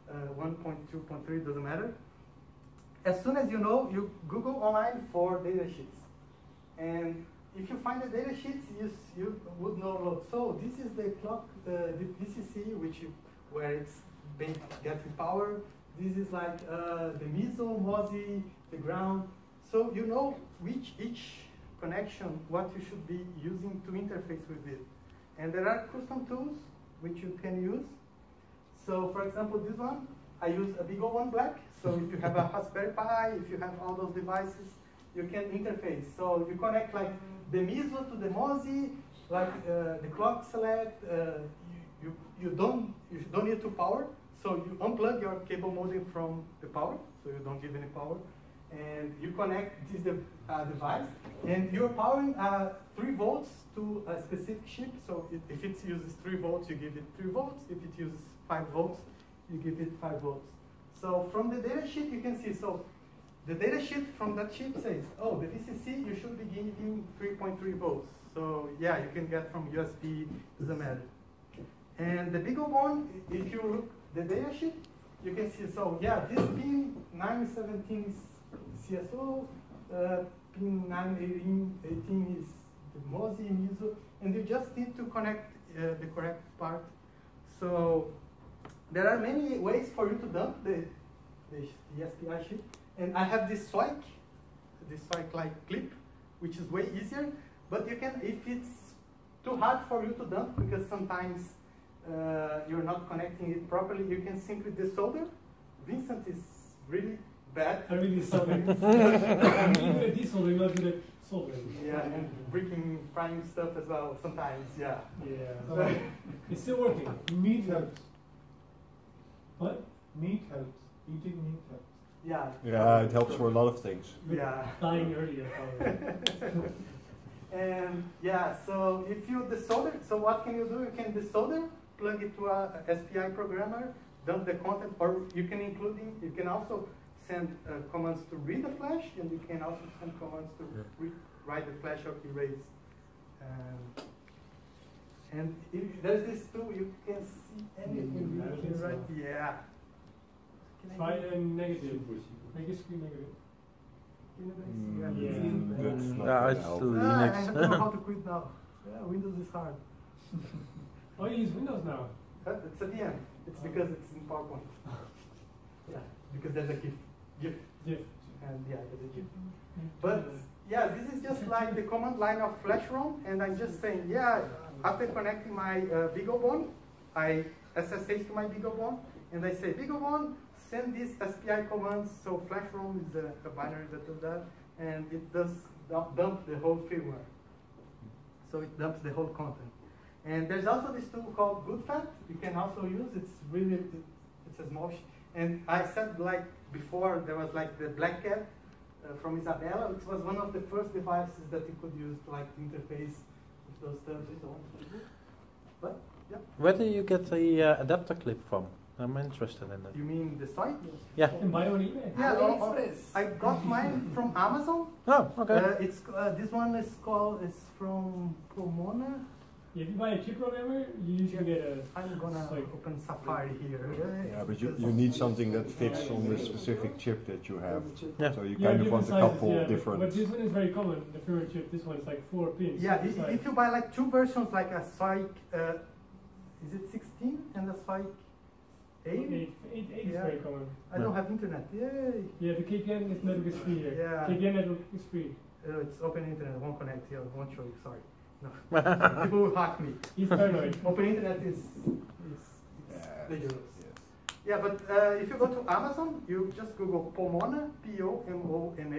1.2.3, doesn't matter. As soon as you know, you Google online for data sheets. And if you find the data sheets, you would know. So this is the clock, the VCC, where it's getting power. This is like the meso, MOSI, the ground. So you know each connection, what you should be using to interface with it. And there are custom tools which you can use. So for example, this one, I use a BeagleBone Black. So if you have a Raspberry Pi, if you have all those devices, you can interface. So you connect like the meso to the MOSI, like the clock select. You don't need to power. So you unplug your cable modem from the power, so you don't give any power. And you connect this device, and you're powering 3 volts to a specific chip. So if it uses 3 volts, you give it 3 volts. If it uses 5 volts, you give it 5 volts. So from the data sheet, you can see, so the data sheet from that chip says, oh, the VCC, you should be giving 3.3 volts. So yeah, you can get from USB, doesn't matter. And the BeagleBone, if you look the data sheet, you can see, so yeah, this pin 917 is CSO, pin 918 is the MOSI, meso, and you just need to connect the correct part. So there are many ways for you to dump the SPI sheet. And I have this SWIC like clip, which is way easier, but you can, if it's too hard for you to dump, because sometimes you're not connecting it properly, you can simply desolder. Vincent is really bad. I really soldering. I'm good at desoldering, not good at soldering. Yeah, and breaking, frying stuff as well sometimes, yeah. Yeah. It's still working. Meat helps. What? Meat helps. Eating meat helps. Yeah. Yeah, it helps for a lot of things. Yeah. Dying earlier, probably. And yeah, so if you desolder, so what can you do? You can desolder, plug it to a SPI programmer, dump the content, or you can also send commands to read the flash, and you can also send commands to write the flash or erase. And if there's this tool, you can see anything. You can write, yeah. Try and negative. Make a screen negative. That's not Yeah, gonna it's help. still I Linux. have to know how to quit now. Yeah, Windows is hard. Oh, you use Windows now? It's at the end. It's because it's in PowerPoint. Yeah, because there's a GIF. And yeah, there's a GIF. But yeah, this is just like the command line of FlashROM, and I'm just saying, yeah, after connecting my BeagleBone, I SSH to my BeagleBone, and I say, BeagleBone, send these SPI commands. So FlashROM is a binary that does that, and it does dump the whole firmware. So it dumps the whole content. And there's also this tool called GoodFat. You can also use. It's a small. And I said, like before, there was like the Black Cat from Isabella, which was one of the first devices that you could use to like interface with those stuff. But yeah. Where do you get the adapter clip from? I'm interested in that. You mean the site? Yeah. You can buy it on eBay. Yeah, I got mine from Amazon. Oh, okay. It's this one is from Pomona. If you buy a chip programmer, you usually get a. I'm gonna open Safari here. Yeah, but you need something that fits on the specific chip that you have. Yeah. So you Yeah, kind of want a different couple sizes, yeah, different. But this one is very common, the firmware chip. This one is like 4 pins. Yeah, It's like if you buy like 2 versions, like a SWIC, is it 16 and a SWIC 8? 8 is Yeah. very common. I don't have internet. Yay! Yeah, the KPN network is free here. Yeah. KPN network is free. It's open internet. Won't connect here. Won't show you. Sorry. No. People will hack me. He's paranoid. Open internet is dangerous. Yeah, but if you go to Amazon, you just Google Pomona, Pomona,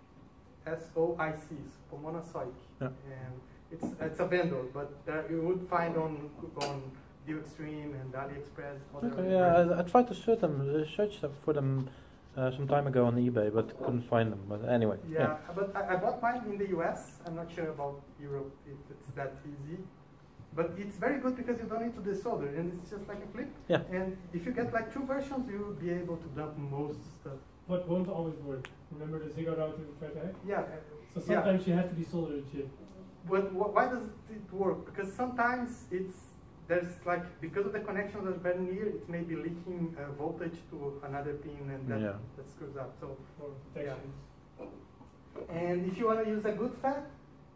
SOIC, Pomona SOIC, Yeah. and it's a vendor, but you would find on DiewExtreme and AliExpress. Okay, yeah, I tried to search for them some time ago on eBay, but couldn't find them. But anyway. Yeah, but I bought mine in the US. I'm not sure about Europe if it's that easy. But it's very good because you don't need to desolder, and it's just like a clip. Yeah. And if you get like 2 versions, you will be able to dump most stuff. But won't always work. Remember the Zigbee router we tried to hack? Yeah. So sometimes you have to desolder the chip. But why does it work? Because sometimes there's like, because of the connections that are very near, it may be leaking voltage to another pin, and that screws up. So, For protections. and if you want to use a GoodFat,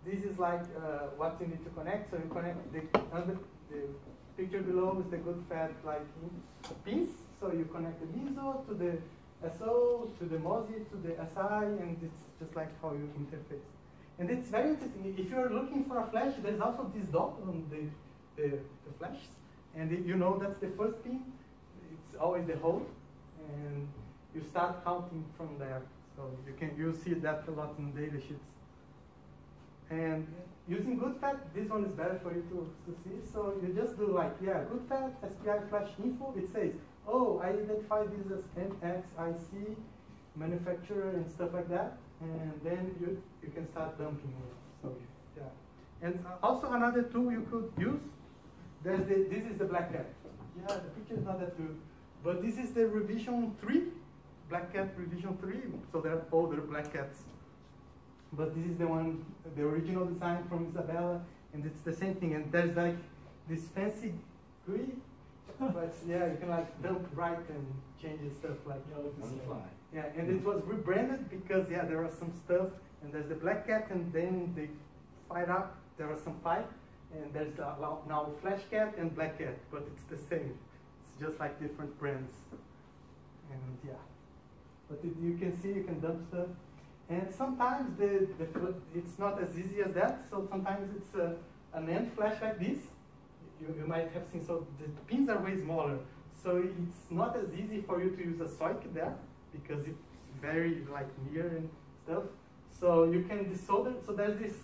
this is like what you need to connect. So you connect the picture below is the good fat like pins. So you connect the MISO to the SO, to the MOSI, to the SI, and it's just like how you interface. And it's very interesting. If you're looking for a flash, there's also this dot on the flashes. And you know that's the first pin. It's always the hold. And you start counting from there. So you'll see that a lot in data sheets. And using GoodFat, this one is better for you to see. So you just do like, yeah, GoodFat, SPI flash info. It says, oh, I identify this as NXIC manufacturer and stuff like that. And then you can start dumping it. So yeah. And also another tool you could use, this is the Black Cat. Yeah, the picture is not that good. But this is the revision 3, Black Cat revision 3. So there are older Black Cats. But this is the one, the original design from Isabella, and it's the same thing. And there's like this fancy GUI, but yeah, you can like dump right and change the stuff like on the fly. Yeah, and it was rebranded because yeah, there was some stuff, and there's the Black Cat, and then they fired up. There was some fight, and there's now Flash Cat and Black Cat, but it's the same. It's just like different brands, and yeah. But you can see you can dump stuff. And sometimes it's not as easy as that. So sometimes it's an end flash like this. You might have seen, so the pins are way smaller. So it's not as easy for you to use a SOIC there because it's very like near and stuff. So you can desolder. So there's this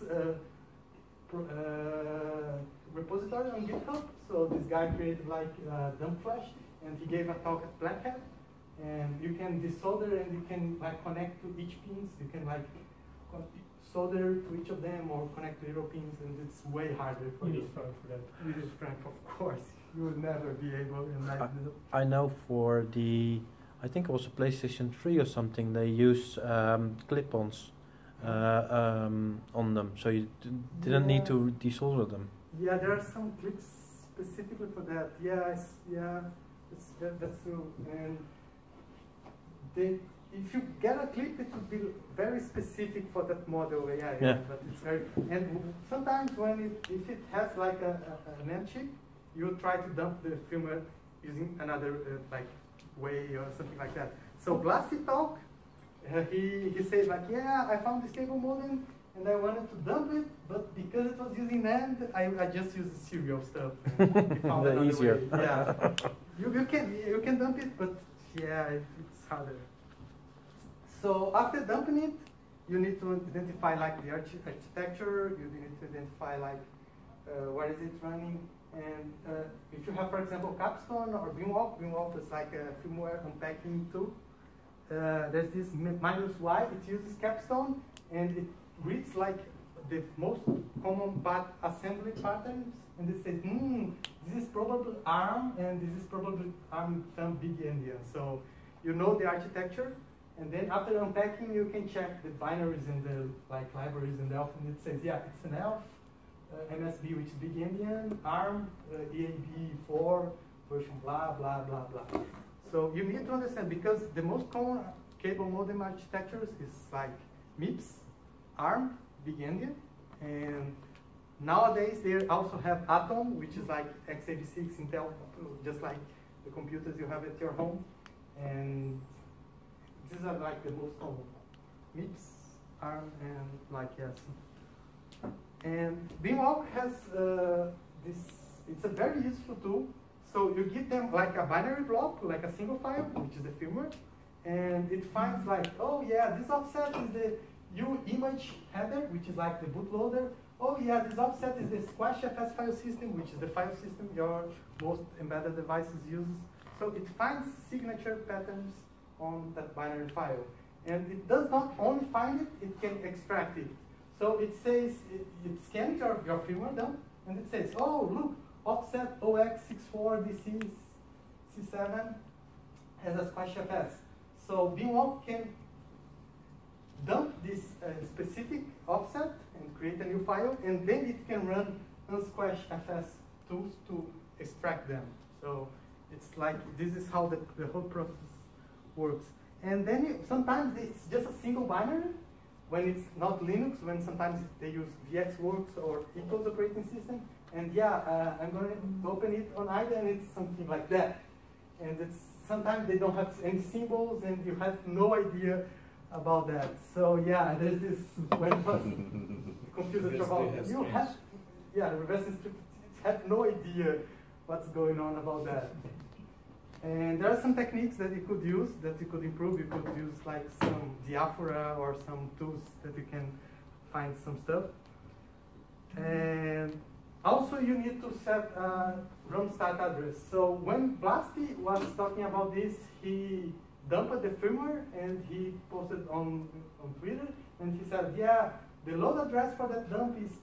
repository on GitHub. So this guy created like dump flash, and he gave a talk at Black Hat. And you can desolder and you can like connect to each pins. You can like solder to each of them or connect to zero pins, and it's way harder for you. You need Frank for that. You need Frank, of course. You would never be able. I know for I think it was a PlayStation 3 or something. They use clip-ons on them, so you didn't need to desolder them. Yeah, there are some clips specifically for that. Yeah, that's true. And if you get a clip, it would be very specific for that model. Yeah. But it's very, and sometimes if it has like an end chip, you try to dump the firmware using another like way or something like that. So Blasty Talk, he said like, yeah, I found this cable modem and I wanted to dump it, but because it was using NAND, I just used the serial stuff. The easier. Way. Yeah, you can dump it, but yeah, it's harder. So after dumping it, you need to identify like the architecture. You need to identify like where is it running, and if you have, for example, Capstone or Beamwalk is like a firmware unpacking tool. There's this -Y. It uses Capstone and it reads like the most common assembly patterns, and it says, this is probably ARM, and this is probably ARM some big endian. So you know the architecture, and then after unpacking, you can check the binaries and the like libraries and ELF, and it says, yeah, it's an ELF, MSB, which is big endian, ARM, EAB4, version blah, blah, blah, blah. So you need to understand, because the most common cable modem architectures is like MIPS, ARM, big endian, and nowadays they also have Atom, which is like x86 Intel, just like the computers you have at your home, and these are like the most common. MIPS, ARM, and like yes. And Beamwalk has it's a very useful tool. So you give them like a binary block, like a single file, which is the firmware, and it finds like, oh yeah, this offset is the image header, which is like the bootloader. Oh yeah, this offset is the SquashFS file system, which is the file system your most embedded devices use. So it finds signature patterns on that binary file. And it does not only find it, it can extract it. So it says, it scans your firmware dump, and it says, oh look, offset OX64DC C7 has a SquashFS. So Beamwalk can dump this specific offset and create a new file, and then it can run unsquashfs tools to extract them. So it's like, this is how the whole process works. And then sometimes it's just a single binary, when it's not Linux, when sometimes they use VxWorks or Eclipse operating system. And yeah, I'm going to open it on IDA, and it's something like that. And it's sometimes they don't have any symbols, and you have no idea about that. So yeah, there's this when confused about you have the reverse script have no idea what's going on about that. And there are some techniques that you could use, that you could improve. You could use like some diaphora or some tools that you can find some stuff. And also you need to set a ROM start address. So when Blasty was talking about this, he dumped the firmware and he posted on Twitter, and he said, yeah, the load address for that dump is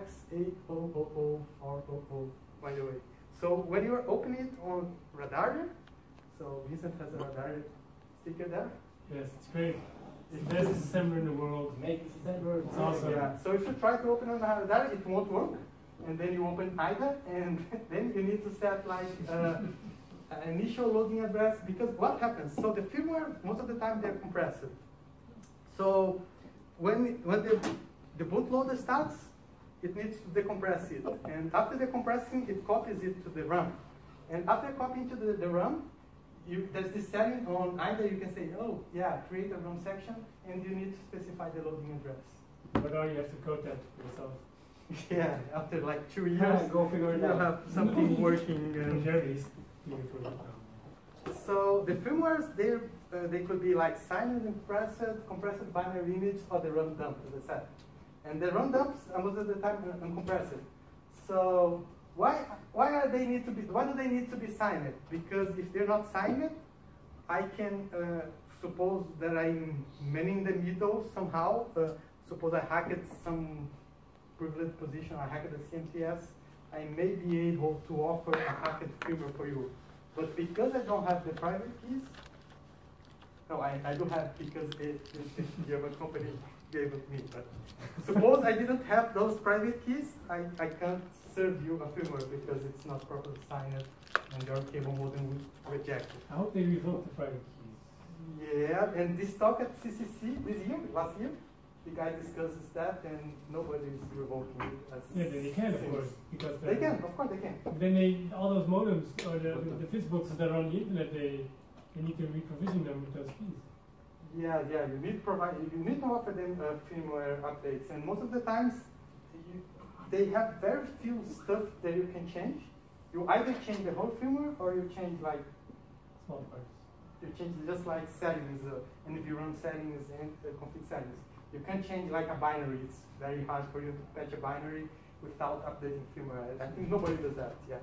OX8000400, by the way. So when you open it on Radar, so Vincent has a Radar sticker there. Yes, it's great. It's the best assembler in the world. Make this assembler. It's awesome. Yeah. So if you try to open on Radar, it won't work. And then you open IDA, and then you need to set like an initial loading address, because what happens? So the firmware, most of the time they're compressed. So when the bootloader starts, it needs to decompress it. And after decompressing, it copies it to the RAM. And after copying to the RAM, there's this setting on IDA. You can say, oh, yeah, create a ROM section, and you need to specify the loading address. But now you have to code that for yourself. Yeah, after like 2 years, Yeah, go figure it you'll out. have something working. So the firmwares, they could be like signed and compressed binary image, or the run dump, as I said. And the run dumps are most of the time uncompressed. So why do they need to be signed? Because if they're not signed, I can suppose that I'm manning the middle somehow. Suppose I hacked some privileged position, I hacked the CMTS, I may be able to offer a hacked firmware for you. But because I don't have the private keys, no, I do have, because the German company gave it me. But suppose I didn't have those private keys, I can't serve you a firmware because it's not properly signed and your cable modem will reject it. I hope they revoke the private keys. Yeah, and this talk at CCC last year, the guy discusses that, and nobody is revoking it. Yeah, they can, of course, because they can, of course they can. Then all those modems or the Fizzboxes that are on the internet, they need to reprovision them with those keys. Yeah, you need to offer them firmware updates, and most of the times they have very few stuff that you can change. You either change the whole firmware or you change like small parts. You change just like settings, and if you run settings and config settings. You can't change like a binary. It's very hard for you to patch a binary without updating firmware. I think nobody does that, yeah.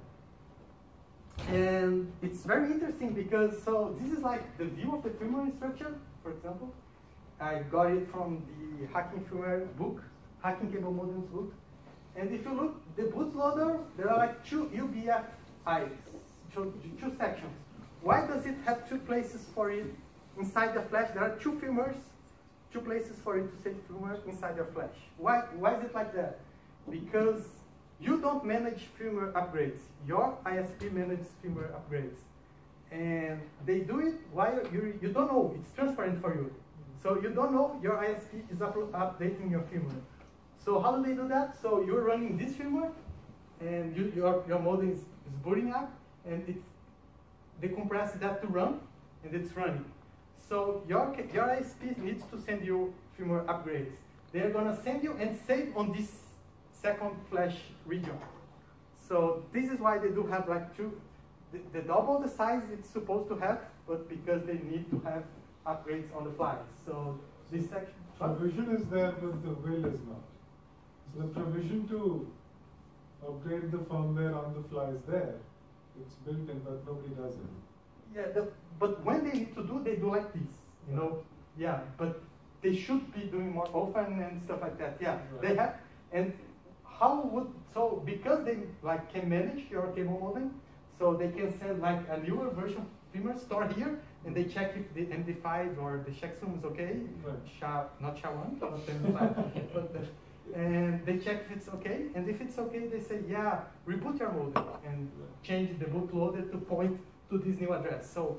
And it's very interesting because, so this is like the view of the firmware instruction, for example. I got it from the Hacking Firmware book, Hacking Cable Modems book. And if you look, the bootloader, there are like two UBFIs, two sections. Why does it have two places for it inside the flash? There are two firmwares, two places for you to save firmware inside your flash. Why is it like that? Because you don't manage firmware upgrades. Your ISP manages firmware upgrades. And they do it while you don't know. It's transparent for you. So you don't know your ISP is updating your firmware. So how do they do that? So you're running this firmware, and your modem is booting up, and they compress that to run, and it's running. So your ISP needs to send you firmware upgrades. They're gonna send you and save on this second flash region. So this is why they do have like the double the size it's supposed to have, but because they need to have upgrades on the fly. So this section. Provision is there, but the will is not. So the provision to upgrade the firmware on the fly is there. It's built in, but nobody does it. Yeah, but when they need to do, they do like this, you know. Yeah, but they should be doing more often and stuff like that. Yeah, right. They have. And so because they like can manage your cable modem, so they can send like a newer version of firmware store here, and they check if the MD5 or the checksum is okay. Right. Not SHA-1, but MD5. And they check if it's okay, and if it's okay, they say, yeah, reboot your modem and change the bootloader to point to this new address. So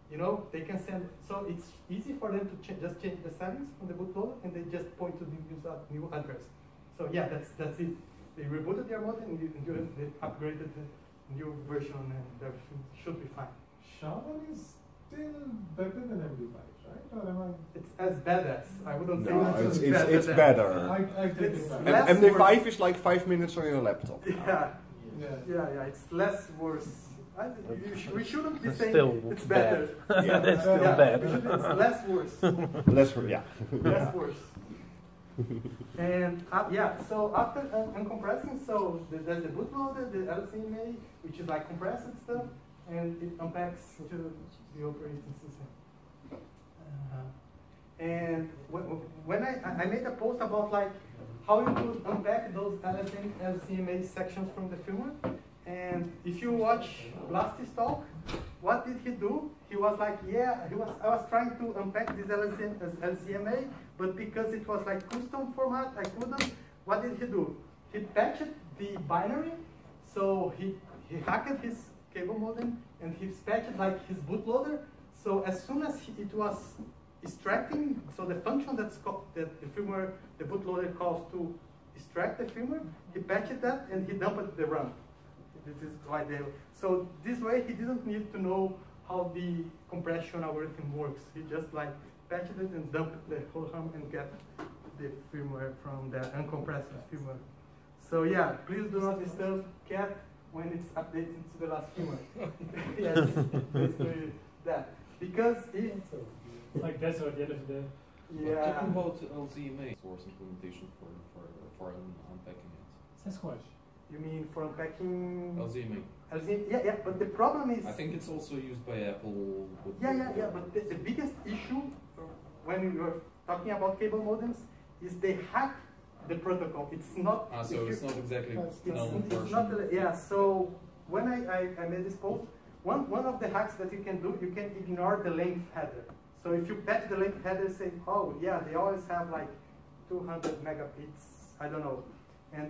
you know, they can send, so it's easy for them to just change the settings from the bootloader and they just point to the new address. So yeah, that's it. They rebooted their modem and they upgraded the new version and everything should be fine. Shaman is still better than MD5, right? Or am I? It's as bad as, I wouldn't No, say it's better. I take It's it back. less MD5 worse. is like 5 minutes on your laptop. Yeah, it's less worse. We shouldn't be It's saying still it's bad. better. Yeah. It's still Yeah, bad. it's less worse. Yeah. Less worse. And yeah, so after uncompressing, so there's the bootloader, the LCMA, which is like compressed stuff, and it unpacks to the operating system. And when I made a post about like how you could unpack those LCMA sections from the firmware, and if you watch Blasty's talk, what did he do? He was like, yeah, I was trying to unpack this LCMA, but because it was like custom format, I couldn't. What did he do? He patched the binary, so he hacked his cable modem and he patched like his bootloader. So as soon as it was extracting, so the function that the firmware, the bootloader calls to extract the firmware, he patched that and he dumped the RAM. This is why they. So this way he didn't need to know how the compression algorithm works. He just like patched it and dumped the whole RAM and get the firmware from the uncompressed firmware. So yeah, please do not disturb cat when it's updated to the last firmware. Yes, basically that. Because if It's like that's at the end of the day. yeah. Talking about LZMA source implementation for unpacking it. Sasquatch. You mean for unpacking LZMA. Yeah, but the problem is I think it's also used by Apple. yeah, but the biggest issue when you're talking about cable modems is they hack the protocol. It's not So it's not exactly known it's version. not yeah. So when I made this post, one of the hacks that you can do, you can ignore the length header. So if you patch the length header, say, oh yeah, they always have like 200 megabits, I don't know, and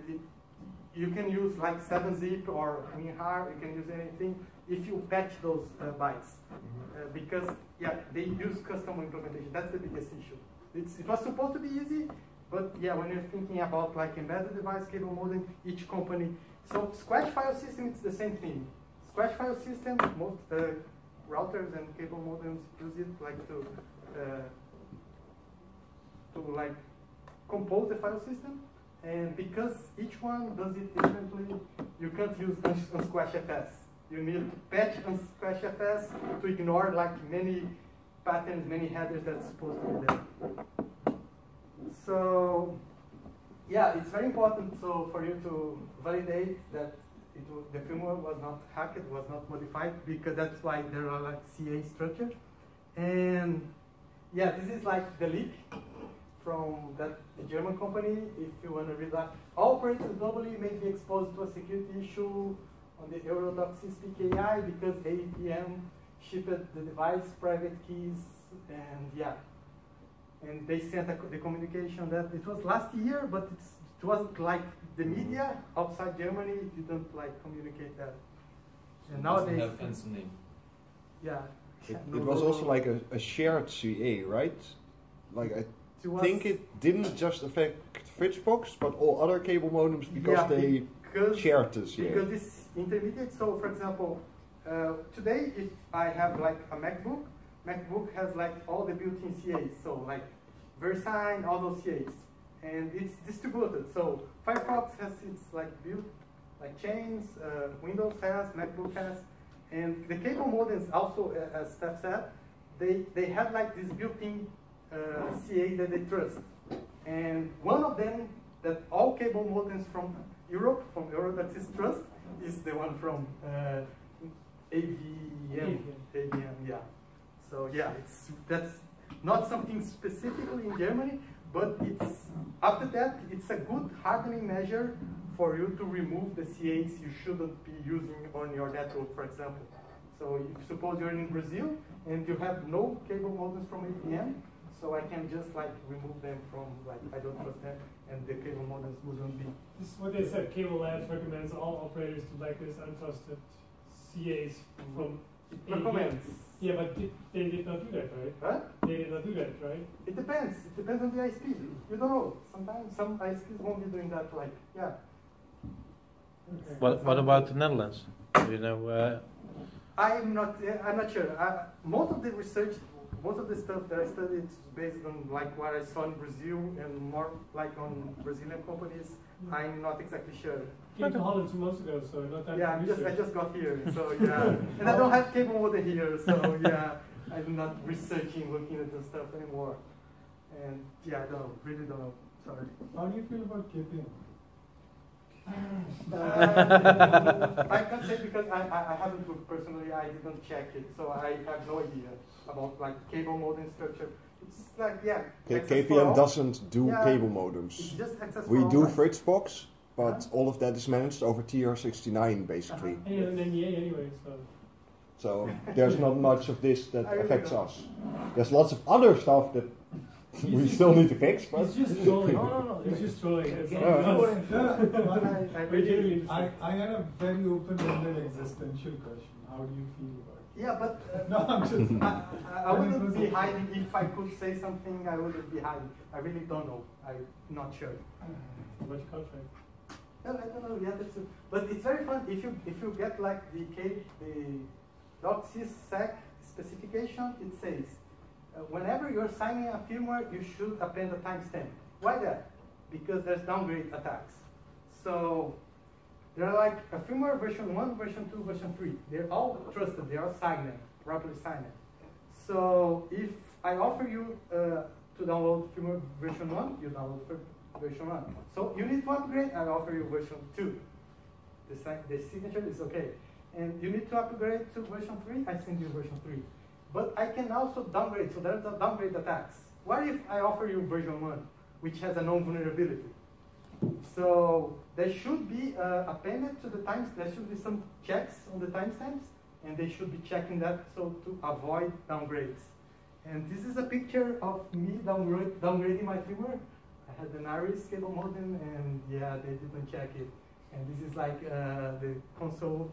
you can use like 7-zip or WinRAR, you can use anything if you patch those bytes. Because yeah, they use custom implementation. That's the biggest issue. It was supposed to be easy, but yeah, when you're thinking about like embedded device cable modem, each company. So Scratch file system, it's the same thing. Scratch file system, most routers and cable modems use it like to like compose the file system. And because each one does it differently, you can't use unsquashfs. You need to patch unsquashfs to ignore like many patterns, many headers that's supposed to be there. So yeah, it's very important so for you to validate that the firmware was not hacked, was not modified, because that's why there are like CA structure. And yeah, this is like the leak from the German company. If you want to read that, all operators globally may be exposed to a security issue on the Eurodoc PKI because AEPM shipped the device private keys, and yeah, and they sent the communication that it was last year, but it wasn't like the media outside Germany didn't like communicate that. And nowadays, have fancy name. Yeah. It was also like a shared CA, right? Like I think it didn't just affect Fritzbox, but all other cable modems because they shared the CA. Because this intermediate, so for example, today if I have like a MacBook has like all the built-in CAs, so like VeriSign, all those CAs. And it's distributed, so Firefox has its like built, like chains, Windows has, MacBook has, and the cable modems also, as Steph said, they have like this built-in CA that they trust. And one of them that all cable modems from Europe that is trust, is the one from AVM, yeah. So yeah, that's not something specifically in Germany, but after that, it's a good hardening measure for you to remove the CAs you shouldn't be using on your network, for example. So if suppose you're in Brazil and you have no cable modems from AVM, so I can just like remove them from like I don't trust them, and the cable modems wouldn't be. This is what they said. Cable Labs recommends all operators to blacklist untrusted CAs from It recommends. Yeah, but they did not do that, right? Huh? They did not do that, right? It depends. It depends on the ISP. You don't know. Sometimes some ISPs won't be doing that. Like, yeah. Okay. What about the Netherlands? Do you know? I'm not sure. Most of the research, most of the stuff that I studied is based on like what I saw in Brazil and more like on Brazilian companies. I'm not exactly sure. Came to Holland 2 months ago, so no time Yeah, for I research. just got here, so yeah. And I don't have cable modem here, so yeah, I'm not researching, looking at the stuff anymore. And yeah, I really don't know. Sorry. How do you feel about KPN? I can't say because I haven't looked personally. I didn't check it, so I have no idea about like cable modem structure. It's like KPN doesn't do cable modems. It's just access We for all, do right? Fritzbox, but all of that is managed over TR69 basically. And you have an NDA anyway, so. So there's not much of this that I really affects don't. us. There's lots of other stuff that we still need to fix, but It's just trolling. No. It's just trolling. It's Yeah. I had a very open-ended existential question. How do you feel about it? Yeah, but No, I'm just. I wouldn't be hiding if I could say something. I wouldn't be hiding. I really don't know. I'm not sure. Much contract. No, I don't know. Yeah, that's it. But it's very fun if you get like the .syssac specification. It says whenever you're signing a firmware, you should append a timestamp. Why that? Because there's downgrade attacks. So they're like a firmware version 1, version 2, version 3. They're all trusted. They are signed, properly signed. So if I offer you to download firmware version 1, you download version 1. So you need to upgrade, I offer you version 2. The signature is okay. And you need to upgrade to version 3, I send you version 3. But I can also downgrade, so there's a downgrade attacks. What if I offer you version 1, which has a known vulnerability? So there should be appended to the times, there should be some checks on the timestamps, and they should be checking that so to avoid downgrades. And this is a picture of me downgrading my firmware. I had an Iris cable modem, and yeah, they didn't check it. And this is like the console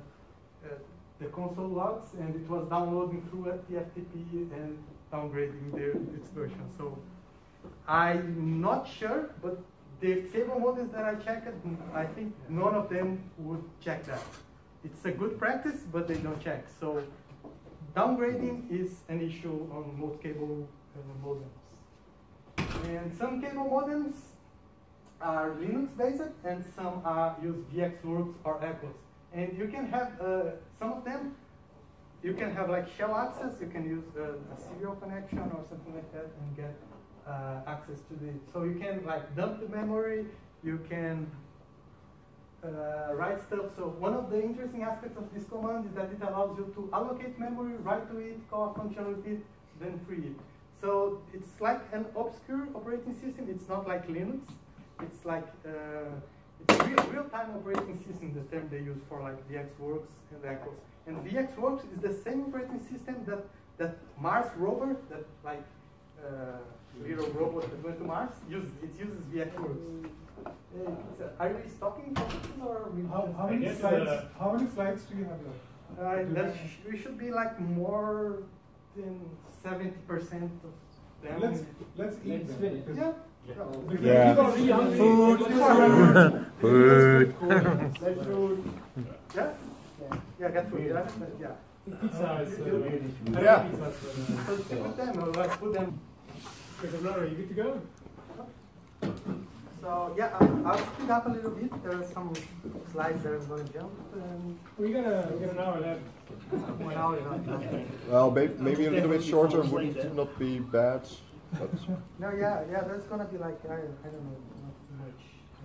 logs, and it was downloading through a TFTP and downgrading its version. So I'm not sure, but the cable modems that I checked, I think none of them would check that. It's a good practice, but they don't check. So downgrading is an issue on most cable modems. And some cable modems are Linux based, and some use VxWorks or Eclipse. And you can have some of them. You can have like shell access. You can use a serial connection or something like that and get access to the. So you can like dump the memory. You can write stuff. So one of the interesting aspects of this command is that it allows you to allocate memory, write to it, call a function with it, then free it. So it's like an obscure operating system. It's not like Linux. It's like it's real-time operating system, the term they use for like VxWorks and Eclipse. And VxWorks is the same operating system that Mars rover, that like little robot that went to Mars, uses. It uses VxWorks. Are we stopping or How many slides do you have left? We should be like more than 70% of them. Let's eat them. Yeah. Yeah. Food. Food. Let's food. Yeah? Yeah, get food. Yeah. Pizza is. Yeah. Pizza So put them, or like put them. are you good to go? So yeah, I'll speed up a little bit. There are some slides that I'm going to jump. We got an hour left. 1 hour is not enough. Well, maybe a little bit shorter wouldn't not be bad. But No, yeah, there's gonna be like I don't know, not too much.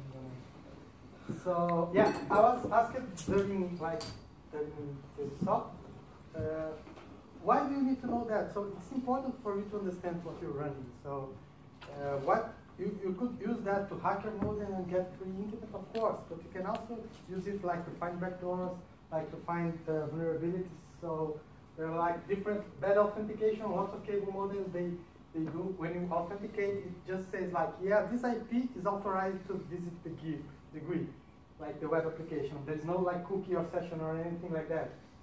So yeah, I was asked during the talk, why do you need to know that? So it's important for you to understand what you're running. So what you could use that to hack your modem and get free internet, of course, but you can also use it like to find backdoors, like to find vulnerabilities. So there are like different bad authentication. Lots of cable modems they do when you authenticate. It just says like, yeah, this IP is authorized to visit the GUI, like the web application. There's no like cookie or session or anything like that.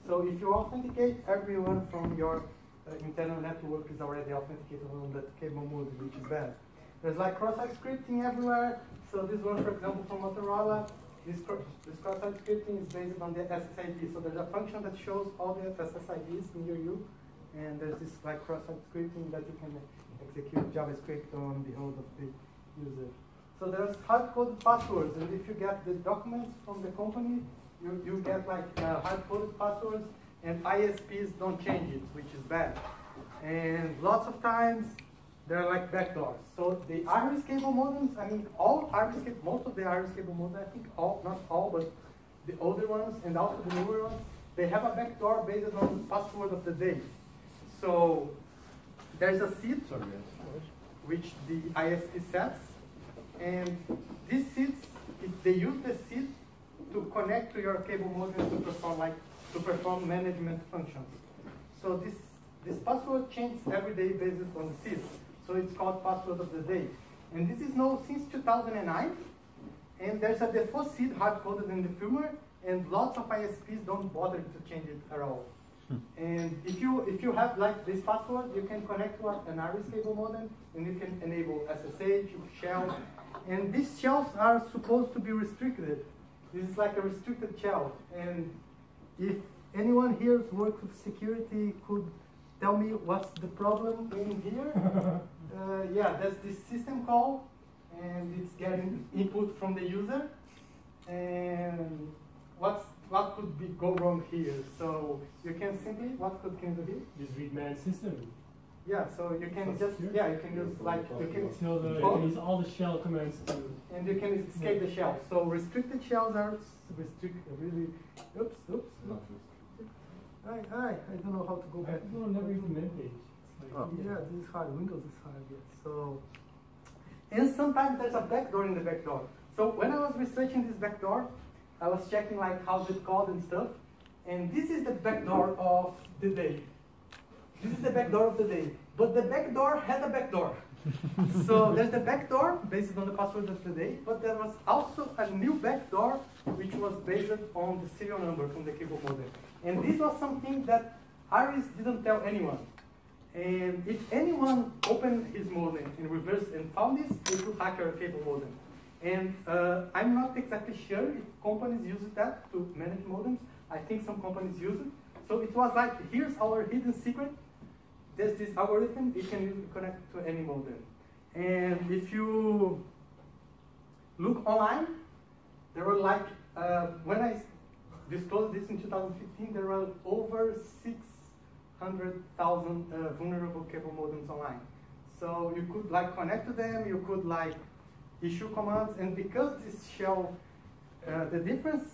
So if you authenticate, everyone from your internal network is already authenticated on that cable modem, which is bad. There's like cross-site scripting everywhere. So this one, for example, from Motorola, this cross-site scripting is based on the SSID. So there's a function that shows all the SSIDs near you, and there's this like cross-site scripting that you can execute JavaScript on behalf of the user. So there's hard-coded passwords, and if you get the documents from the company, you get like hard-coded passwords, and ISPs don't change it, which is bad. And lots of times, they're like backdoors. So the Iris cable modems, I mean, most of the Iris cable modems, I think not all, but the older ones and also the newer ones, they have a backdoor based on the password of the day. So there's a seed, which the ISP sets, and these seeds, they use the seed to connect to your cable modem to perform management functions. So this password changes every day based on the seed. So it's called password of the day. And this is known since 2009. And there's a default seed hard-coded in the firmware, and lots of ISPs don't bother to change it at all. And if you have like this password, you can connect to an Iris cable modem, and you can enable SSH, shell. And these shells are supposed to be restricted. This is like a restricted shell. And if anyone here who's worked with security could tell me what's the problem in here? Yeah, there's this system call, and it's getting input from the user. And what could go wrong here? So you can simply, can you do here? Just read man system. Yeah, so you can just, you can use like, you can use all the shell commands to. And you can escape the shell. So restricted shells are really, oops. I don't know how to go back. No, never even man page. Yeah, this is hard. Windows is hard. Yeah. So, and sometimes there's a backdoor in the backdoor. So when I was researching this backdoor, I was checking like how's it called and stuff. And this is the backdoor of the day. This is the backdoor of the day. But the backdoor had a backdoor. So there's the backdoor based on the password of the day, but there was also a new backdoor which was based on the serial number from the cable modem. And this was something that Iris didn't tell anyone. And if anyone opened his modem in reverse and found this, they could hack your cable modem. And I'm not exactly sure if companies use that to manage modems. I think some companies use it. So it was like, here's our hidden secret. There's this algorithm, it can connect to any modem. And if you look online, there were like, when I disclosed this in 2015, there were over 600,000 vulnerable cable modems online. So you could like connect to them, you could like issue commands, and because this shell, the difference,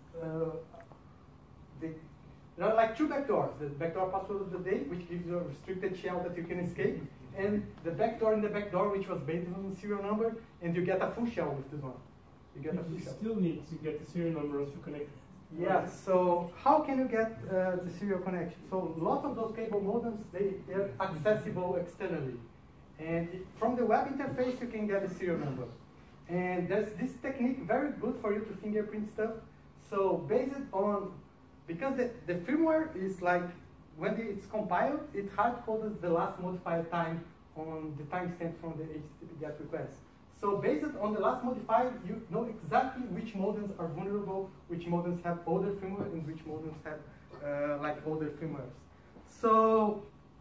there are like two backdoors. The backdoor password of the day, which gives you a restricted shell that you can escape, and the backdoor in the backdoor, which was based on the serial number, and you get a full shell with this one. You get a full shell. Still need to get the serial number to connect. Yeah, so how can you get the serial connection? So lots of those cable modems, they're accessible externally. And from the web interface, you can get the serial number. And there's this technique very good for you to fingerprint stuff. So based on, because the firmware is like, when it's compiled, it hard-codes the last modified time on the timestamp from the HTTP GET request. So based on the last modified, you know exactly which modems are vulnerable, which modems have older firmware, and which modems have like older firmwares. So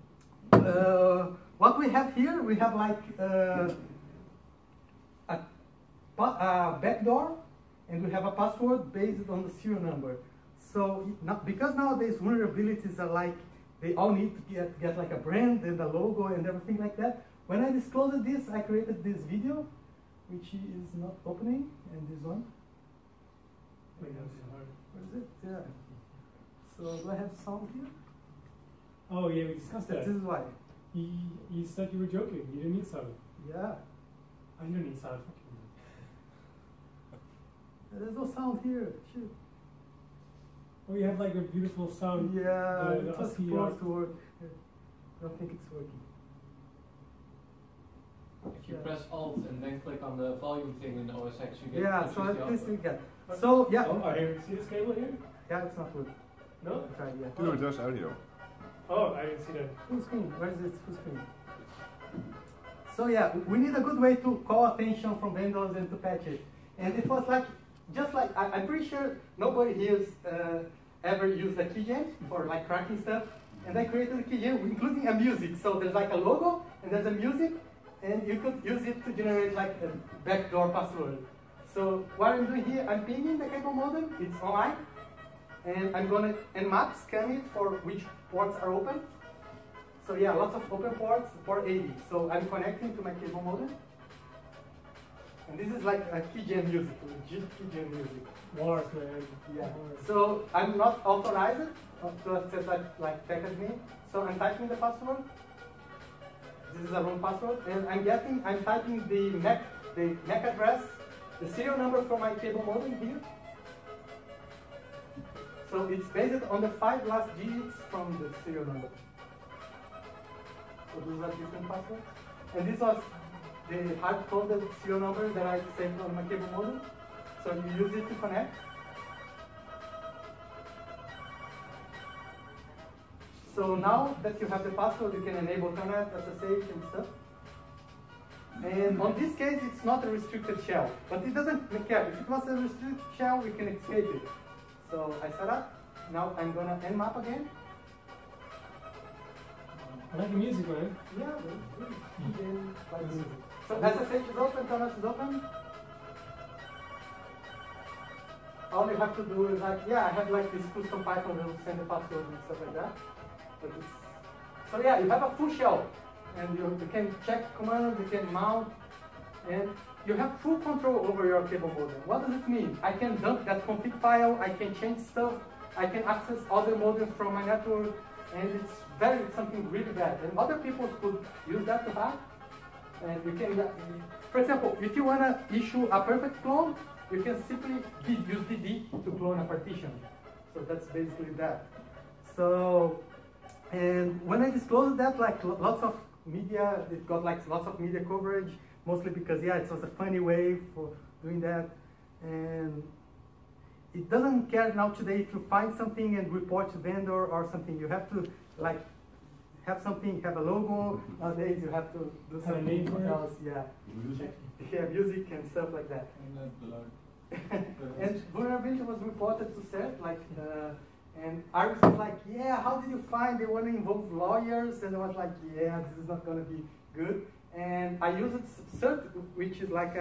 what we have here, we have like a backdoor, and we have a password based on the serial number. So because nowadays vulnerabilities are like, they all need to get like a brand and a logo and everything like that. When I disclosed this, I created this video, which is not opening, and this one. Where is it? Yeah. So do I have sound here? Oh yeah, we discussed that. This is why. You said you were joking. You didn't need sound. Yeah. Oh, you don't need sound. There's no sound here. Shoot. Oh, you have like a beautiful sound. Yeah, it was supposed to work. I don't think it's working. If you press Alt and then click on the volume thing in OS X, you get so at least we get. Okay. So yeah. Oh, here. See this cable here? Yeah, it's not working. No? Try, yeah. No, just audio. Oh, I didn't see that. Full screen. Where is it? Full screen. So yeah, we need a good way to call attention from vendors and to patch it. And it was like, just like, I'm pretty sure nobody here ever used a keygen for like cracking stuff. And I created a keygen including a music. So there's like a logo and there's a music, and you could use it to generate like a backdoor password. So what I'm doing here, I'm pinging the cable modem, it's online, and I'm gonna nmap scan it for which ports are open. So yeah, lots of open ports, port 80. So I'm connecting to my cable modem. And this is like a keygen music, legit keygen music. Wars, man. Yeah. So I'm not authorized to access like packet name. So I'm typing the password. This is a wrong password, and I'm typing the MAC address, the serial number for my cable modem here. So it's based on the 5 last digits from the serial number. So those are different passwords. And this was the hard-coded serial number that I saved on my cable modem. So you use it to connect. So now that you have the password, you can enable Telnet, SSH, and stuff. And on this case, it's not a restricted shell, but it doesn't care. If it was a restricted shell, we can escape it. So I set up. Now I'm gonna nmap again. I like the music, man. Yeah, like music. So SSH is open, Telnet is open. All you have to do is like, yeah, I have like this custom Python that will send the password and stuff like that. But so yeah, you have a full shell, and you can check commands, you can mount, and you have full control over your cable modem. What does it mean? I can dump that config file, I can change stuff, I can access other modems from my network, and it's something really bad. And other people could use that to hack. And you can, for example, if you wanna issue a perfect clone, you can simply use DD to clone a partition. So that's basically that. So, and when I disclosed that, like lots of media, it got like lots of media coverage, mostly because yeah, it was a funny way for doing that. And it doesn't care now today if you find something and report to vendor or something. You have to like have something, have a logo. Nowadays you have to do something else. Yeah. Music. Yeah, music and stuff like that. And vulnerability was reported to CERT, like, and Iris was like, yeah, how did you find they want to involve lawyers? And I was like, yeah, this is not going to be good. And I used CERT, which is like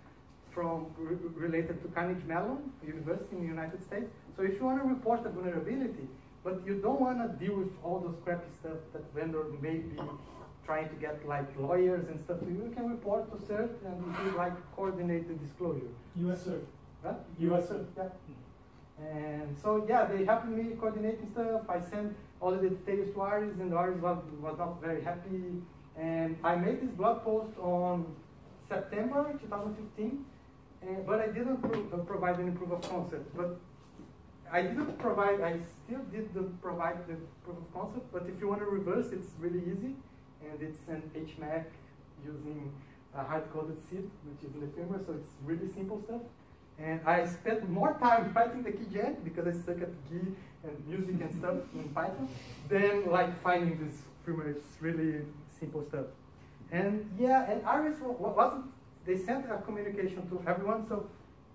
related to Carnegie Mellon University in the United States. So if you want to report a vulnerability, but you don't want to deal with all those crappy stuff that vendor may be trying to get like lawyers and stuff, you can report to CERT and you like coordinate the disclosure. US CERT. What? US CERT. Yeah. And so yeah, they helped me coordinating stuff. I sent all the details to Iris, and Iris was not very happy. And I made this blog post on September 2015, but I didn't provide any proof of concept. But I still didn't provide the proof of concept, but if you want to reverse, it's really easy. And it's an HMAC using a hard-coded SID, which is in the firmware, so it's really simple stuff. And I spent more time writing the keygen, because I suck at G and music and stuff in Python, than like finding this firmware. It's really simple stuff. And yeah, and Iris wasn't, they sent a communication to everyone, so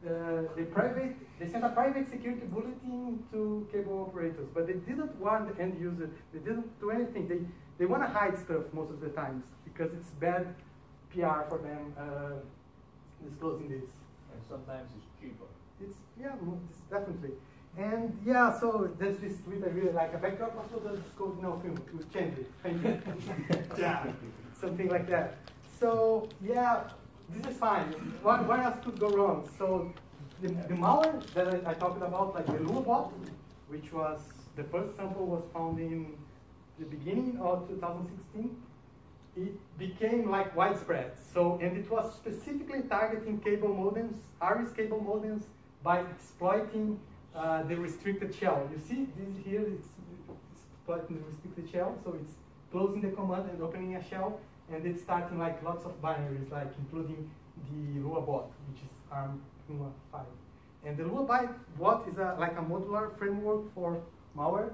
they sent a private security bulletin to cable operators, but they didn't warn the end user. They didn't do anything. They want to hide stuff most of the times because it's bad PR for them disclosing this. And sometimes it's cheaper. It's definitely. And yeah, so there's this tweet I really like. A backdoor password is called no film. We change it. Thank you. Yeah, something like that. So yeah. This is fine. What else could go wrong? So the malware that I talked about, like the LuaBot, which was the first sample was found in the beginning of 2016, it became like widespread. So, and it was specifically targeting cable modems, Iris cable modems, by exploiting the restricted shell. You see this here, it's exploiting the restricted shell. So it's closing the command and opening a shell. And it's starting like lots of binaries, like including the LuaBot, which is ARM Lua 5. And the LuaBot is like a modular framework for malware.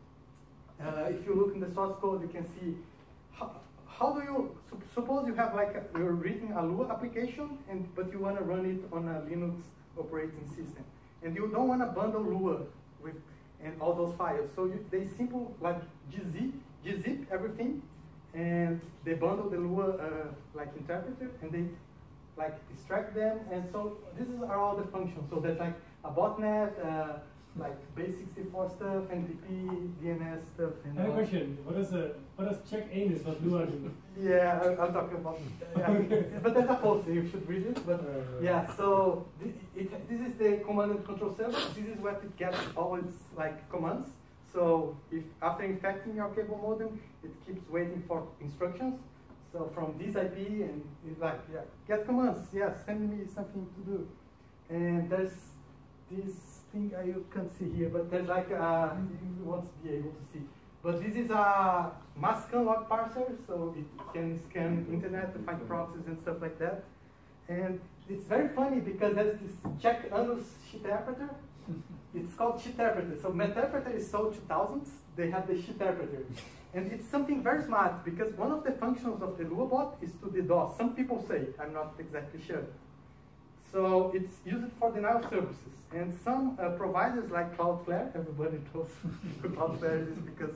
If you look in the source code, you can see how do you suppose you have like you're reading a Lua application, but you want to run it on a Linux operating system, and you don't want to bundle Lua with and all those files. So they simple like gzip everything, and they bundle the Lua like interpreter, and they like extract them, and so are all the functions. So there's like a botnet, like base64 stuff, NTP, DNS stuff. And I have a question. What does check aim is what Lua do? Yeah, I'm talking about. But there's a post, you should read it. But yeah, so this is the command and control server. This is what it gets all its like commands. So if after infecting your cable modem, it keeps waiting for instructions. So from this IP, and it's like, yeah, get commands. Yeah, send me something to do. And there's this thing you can't see here, but there's like you won't be able to see. But this is a mass scan log parser, so it can scan internet to find proxies and stuff like that. And it's very funny because there's this check anus shiterpreter. It's called shiterpreter. So meterpreter is so 2000s. They have the shiterpreter. And it's something very smart because one of the functions of the Lua bot is to DDoS. Some people say, I'm not exactly sure. So it's used for denial of services. And some providers like Cloudflare, everybody knows who Cloudflare is because,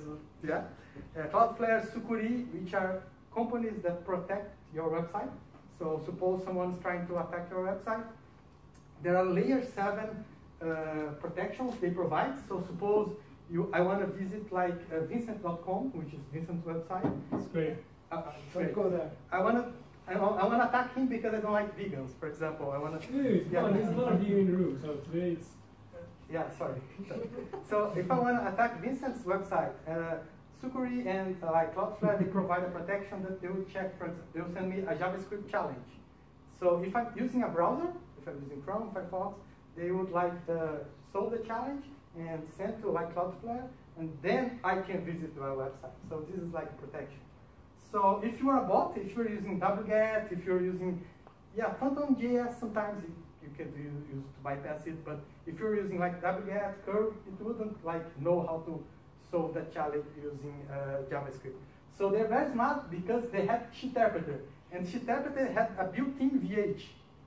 Cloudflare, Sucuri, which are companies that protect your website. So suppose someone's trying to attack your website. There are layer 7 protections they provide. So suppose I want to visit like Vincent.com, which is Vincent's website. It's great. Don't go there. I want to attack him because I don't like vegans, for example. I want to. Dude, come on, there's a lot of you in the room, so today it's. Yeah, sorry. So if I want to attack Vincent's website, Sucuri and like Cloudflare, they provide a protection that they will check. For example, they will send me a JavaScript challenge. So if I'm using a browser, if I'm using Chrome, Firefox, they would like solve the challenge and send to like Cloudflare, and then I can visit my website. So this is like protection. So if you are a bot, if you're using wget, if you're using, Phantom.js, sometimes you can use to bypass it, but if you're using like wget, curve, it wouldn't like know how to solve that challenge using JavaScript. So they're very smart because they had shiterpreter, and shiterpreter had a built-in VH.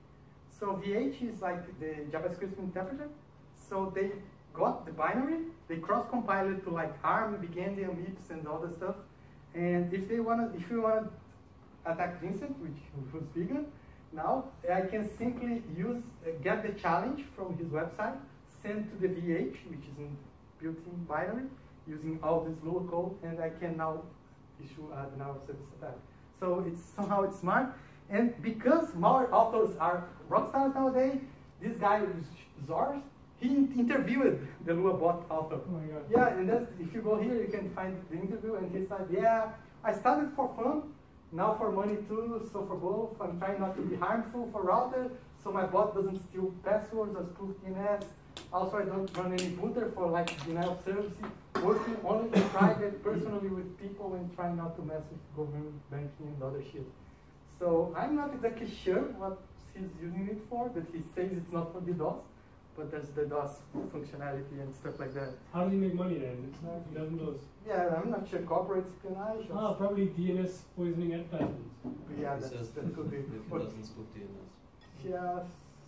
So VH is like the JavaScript interpreter. So they got the binary, they cross-compiled it to like ARM, Bigendium, MIPS, and all the stuff. And if you want to attack Vincent, who's vegan, now I can simply get the challenge from his website, send to the VH, which is in built-in binary, using all this Lua code, and I can now issue a denial of service attack. So somehow it's smart. And because malware authors are rock stars nowadays, this guy, Zors, he interviewed the Lua bot author. Oh my God. Yeah, and if you go here, you can find the interview, and he said, yeah, I started for fun, now for money too, so for both. I'm trying not to be harmful for router, so my bot doesn't steal passwords or spoof DNS. Also, I don't run any booter for like denial of service, working only in private, personally with people, and trying not to mess with government banking and other shit. So I'm not exactly sure what he's using it for, but he says it's not for DDoS. But there's the DOS functionality and stuff like that. How does he make money then? He doesn't know. Yeah, I'm not sure. Corporate espionage. Ah, probably DNS poisoning advertisements. Yeah, that could be. It doesn't spoof DNS. Yeah.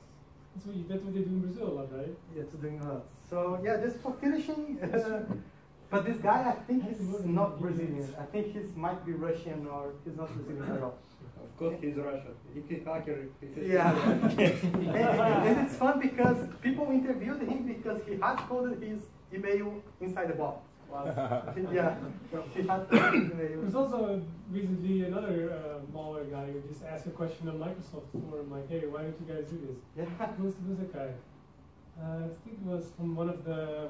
That's what they do in Brazil a lot, right? Yeah, it's doing a lot. So yeah, just for finishing. But this guy, I think he's not Brazilian. I think he might be Russian, or he's not Brazilian at all. Of course he's Russian. If he's hacker, yeah. and it's fun because people interviewed him because he hard-coded his email inside the bot. Yeah, he had email. There's also recently another malware guy who just asked a question on Microsoft forum, like, hey, why don't you guys do this? Yeah. Who's that guy? I think it was from one of the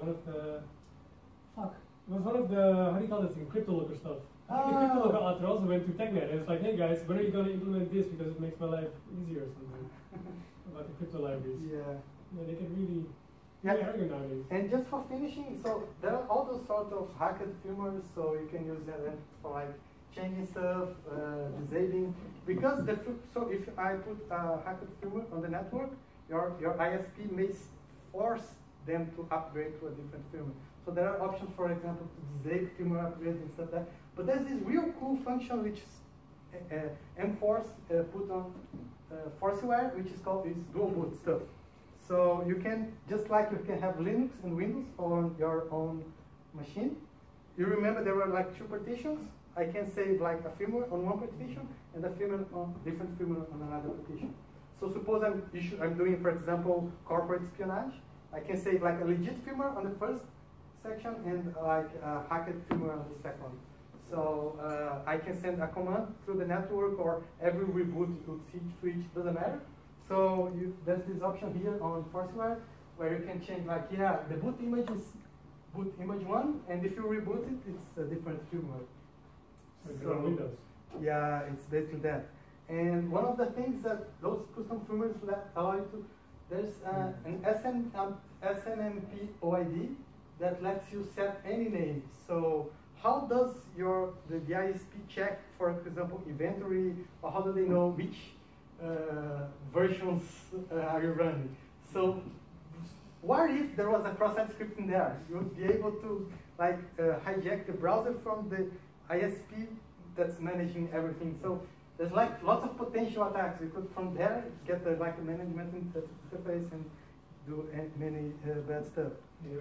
it was one of the, how do you call this thing, CryptoLocker stuff. I think the CryptoLocker author also went to TechNet and it's like, hey guys, when are you going to implement this because it makes my life easier or something about the crypto libraries. Yeah. Yeah, they can really argue nowadays. And just for finishing, so there are all those sort of hacked firmwares, so you can use that for like changing stuff, disabling. Because so if I put hacked firmware on the network, your ISP may force them to upgrade to a different firmware. So there are options, for example, to disable firmware upgrades and stuff like that. But there's this real cool function which is MForce put on ForceWare, which is called this dual boot stuff. So you can, just like you can have Linux and Windows on your own machine. You remember there were like two partitions? I can save like a firmware on one partition and a firmware on different firmware on another partition. So suppose I'm doing, for example, corporate espionage. I can save like a legit firmware on the first section and like a hacked firmware on the second. So I can send a command through the network, or every reboot to switch, doesn't matter. So there's this option here on ForceWare where you can change like, yeah, the boot image is boot image 1, and if you reboot it, it's a different firmware. So Windows. Yeah, it's basically that. And one of the things that those custom firmwares allow you to, there's an SNMP OID that lets you set any name. So how does the ISP check, for example, inventory, or how do they know which versions are you running? So what if there was a cross-site script in there? You would be able to like hijack the browser from the ISP that's managing everything. So there's like lots of potential attacks. You could from there get like a management interface and do many bad stuff.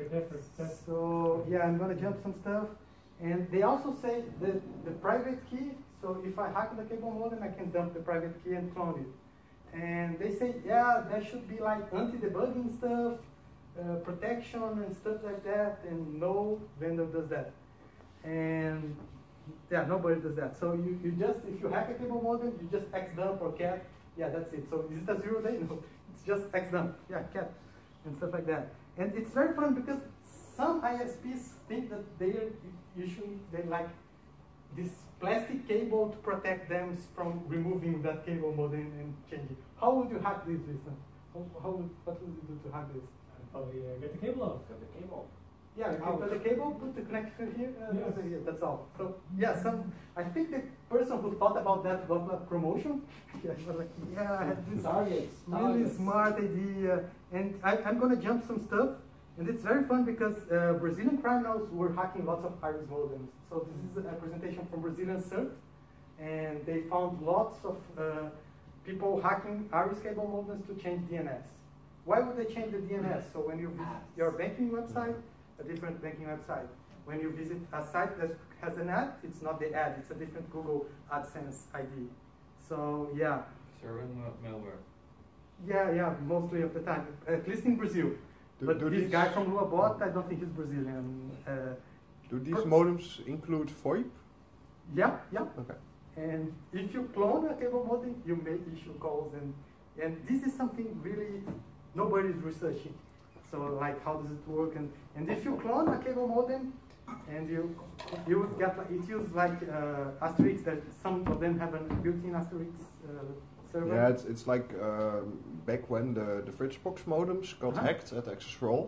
So yeah, I'm gonna jump some stuff. And they also say that the private key, so if I hack the cable modem, I can dump the private key and clone it. And they say, yeah, there should be like anti-debugging stuff, protection and stuff like that, and no vendor does that. And yeah, nobody does that. So you just, if you hack a cable modem, you just xdump or cat, yeah, that's it. So is it a 0 day? No, it's just xdump, yeah, cat, and stuff like that. And it's very fun because some ISPs think that they like this plastic cable to protect them from removing that cable modem and changing. How would you hack this, Jason? What would you do to hack this? Probably get the cable out. Got the cable. Yeah, you put the cable, put the connector here, Yes. here, that's all. So yeah, I think the person who thought about that got a promotion. Yeah, he was like, yeah, I had this really smart idea, and I'm gonna jump some stuff, and it's very fun because Brazilian criminals were hacking lots of iris modems. So this is a presentation from Brazilian CERT, and they found lots of people hacking iris cable modems to change DNS. Why would they change the DNS? So when you visit your banking website, a different banking website. When you visit a site that has an ad, it's not the ad, it's a different Google AdSense ID. So yeah. Server malware. Yeah, mostly of the time, at least in Brazil. But this guy from LuaBot, I don't think he's Brazilian. Do these modems include VoIP? Yeah. Okay. And if you clone a cable modem, you may issue calls, and this is something really nobody's researching. So like, how does it work? And if you clone a cable modem, and you would get, it uses like Asterix, that some of them have a built-in Asterix server. Yeah, it's like back when the Fritzbox modems got hacked at Access4All.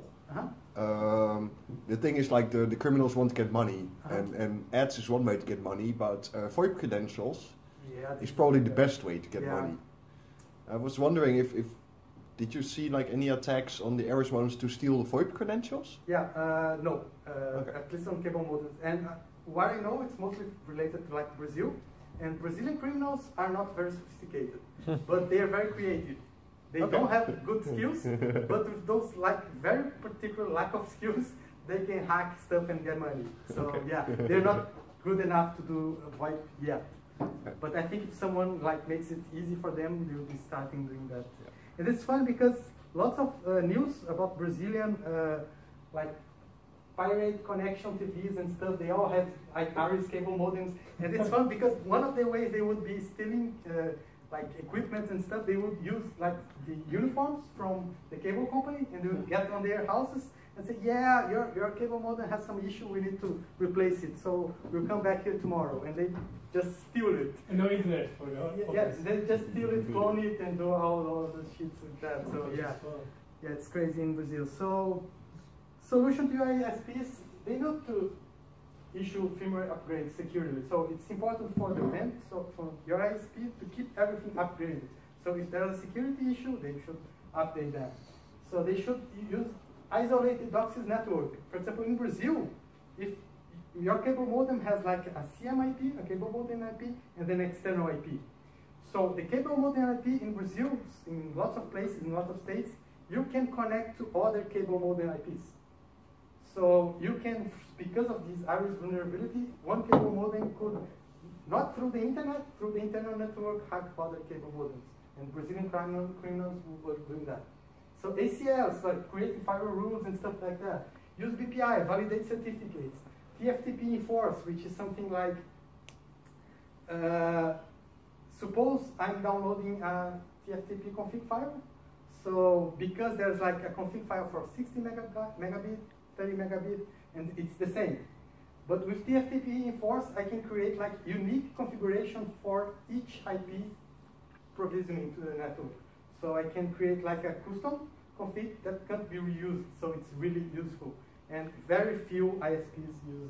The thing is, like, the criminals want to get money, and ads is one way to get money, but VoIP credentials is probably the best way to get money. I was wondering if did you see like any attacks on the Aries modems to steal the VoIP credentials? Yeah, no, at least on cable modems. And what I know, it's mostly related to like Brazil, and Brazilian criminals are not very sophisticated, but they are very creative. They don't have good skills, but with those like very particular lack of skills, they can hack stuff and get money. So yeah, they're not good enough to do VoIP yet. But I think if someone like makes it easy for them, they'll be starting doing that. And it's fun because lots of news about Brazilian like pirate connection TVs and stuff, they all have like Aries cable modems. And it's fun because one of the ways they would be stealing like equipment and stuff, they would use like the uniforms from the cable company, and they would get on their houses and say, yeah, your cable modem has some issue, we need to replace it, so we'll come back here tomorrow. And they just steal it. And no internet for you. Yes, they just steal it, clone it, and do all the shits like that. So yeah, it's crazy in Brazil. So solution to your ISPs, they need to issue firmware upgrades securely. So it's important for the vent, so for your ISP to keep everything upgraded. So if there's a security issue, they should update that. So they should use isolated DOCSIS network. For example, in Brazil, if your cable modem has like a CMIP, a cable modem IP, and then external IP. So the cable modem IP in Brazil, in lots of places, in lots of states, you can connect to other cable modem IPs. So you can, because of this iris vulnerability, one cable modem could, not through the internet, through the internal network, hack other cable modems. And Brazilian criminals were doing that. So ACLs, like creating firewall rules and stuff like that. Use BPI, validate certificates. TFTP enforce, which is something like, suppose I'm downloading a TFTP config file. So because there's like a config file for 60 megabit, 30 megabit, and it's the same. But with TFTP enforce, I can create like unique configuration for each IP provisioning to the network. So I can create like a custom config that can't be reused. So it's really useful. And very few ISPs use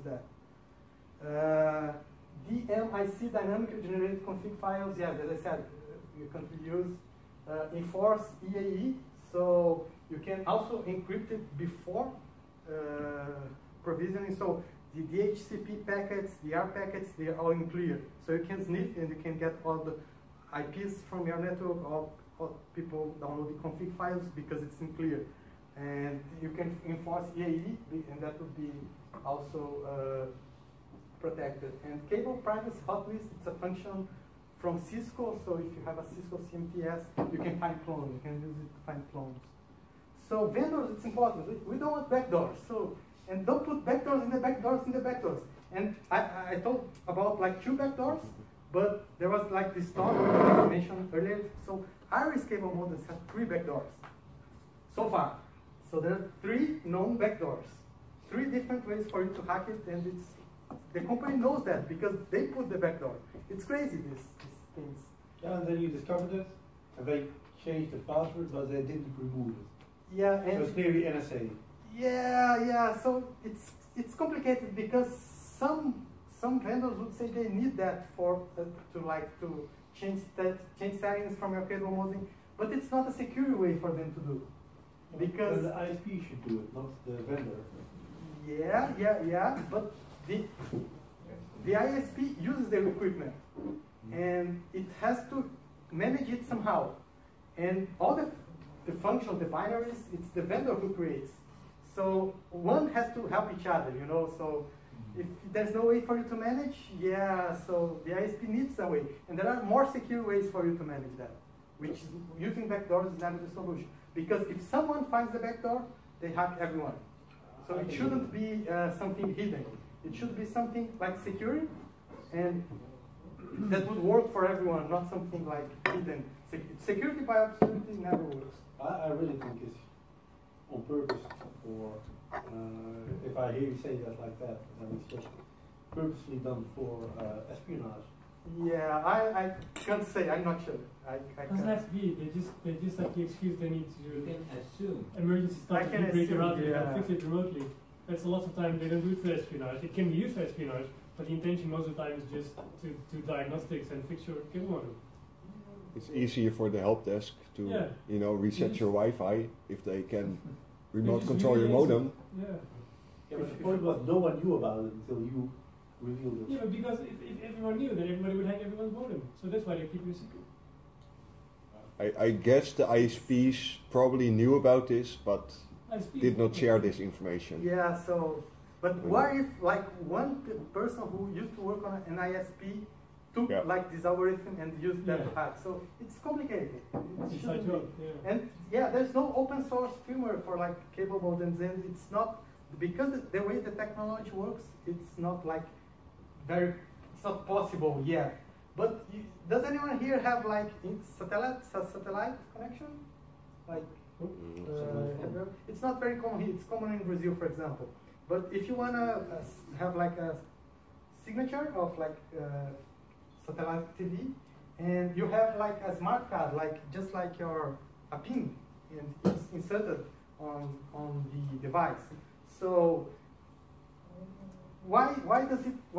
that. DMIC, dynamically generated config files, yeah, as I said, you can use enforce EAE, so you can also encrypt it before provisioning. So the DHCP packets, the R packets, they are all in clear. So you can sniff and you can get all the IPs from your network or people download the config files because it's in clear. And you can enforce EAE, and that would be also protected. And cable privacy hotlist, it's a function from Cisco, so if you have a Cisco CMTS, you can find clones, you can use it to find clones. So vendors, it's important. We don't want backdoors, so, and don't put backdoors in the backdoors in the backdoors. And I talked about like 2 backdoors, but there was like this talk I mentioned earlier. So Iris cable modems have 3 backdoors so far. So there are 3 known backdoors, 3 different ways for you to hack it, and it's the company knows that because they put the backdoor. It's crazy, these things. Yeah, and then you discovered it, and they changed the password, but they didn't remove it. Yeah, and so it's clearly NSA. Yeah. So it's complicated because some vendors would say they need that for to change settings from your cable modem, but it's not a secure way for them to do. Because the ISP should do it, not the vendor. Yeah, but the ISP uses their equipment, and it has to manage it somehow. And all the functions, the binaries, it's the vendor who creates. So one has to help each other, you know. So if there's no way for you to manage, so the ISP needs a way. And there are more secure ways for you to manage that, which is using backdoors is not the solution. Because if someone finds the backdoor, they hack everyone. So it shouldn't be something hidden. It should be something like secure, and that would work for everyone, not something like hidden. Security by obscurity never works. I really think it's on purpose, or if I hear you say that like that, then it's just purposely done for espionage. Yeah, I can't say. I'm not sure. It doesn't have to be. They just have the excuse they need to. You can assume. Emergency stuff. You break it out. You yeah. can fix it remotely. That's a lot of time they don't do it for espionage. It can be used for espionage, but the intention most of the time is just to diagnostics and fix your cable modem. It's easier for the help desk to reset your Wi-Fi if they can remote control your modem. Yeah. Yeah, but the point was no one knew about it until you revealed it. Yeah, but because if everyone knew, then everybody would hack everyone's modem. So that's why they keep it a secret. I guess the ISPs probably knew about this, but did not share this information. Yeah, so, but what if like one person who used to work on an ISP took like this algorithm and used that to hack? So it's complicated. And there's no open source firmware for like cable modems, and it's not, because the way the technology works, it's not like it's not possible yet. But does anyone here have like satellite connection? Like, it's not very common here. It's common in Brazil, for example. But if you wanna have like a signature of like satellite TV, and you have like a smart card, like just like a pin, and it's inserted on the device. So why is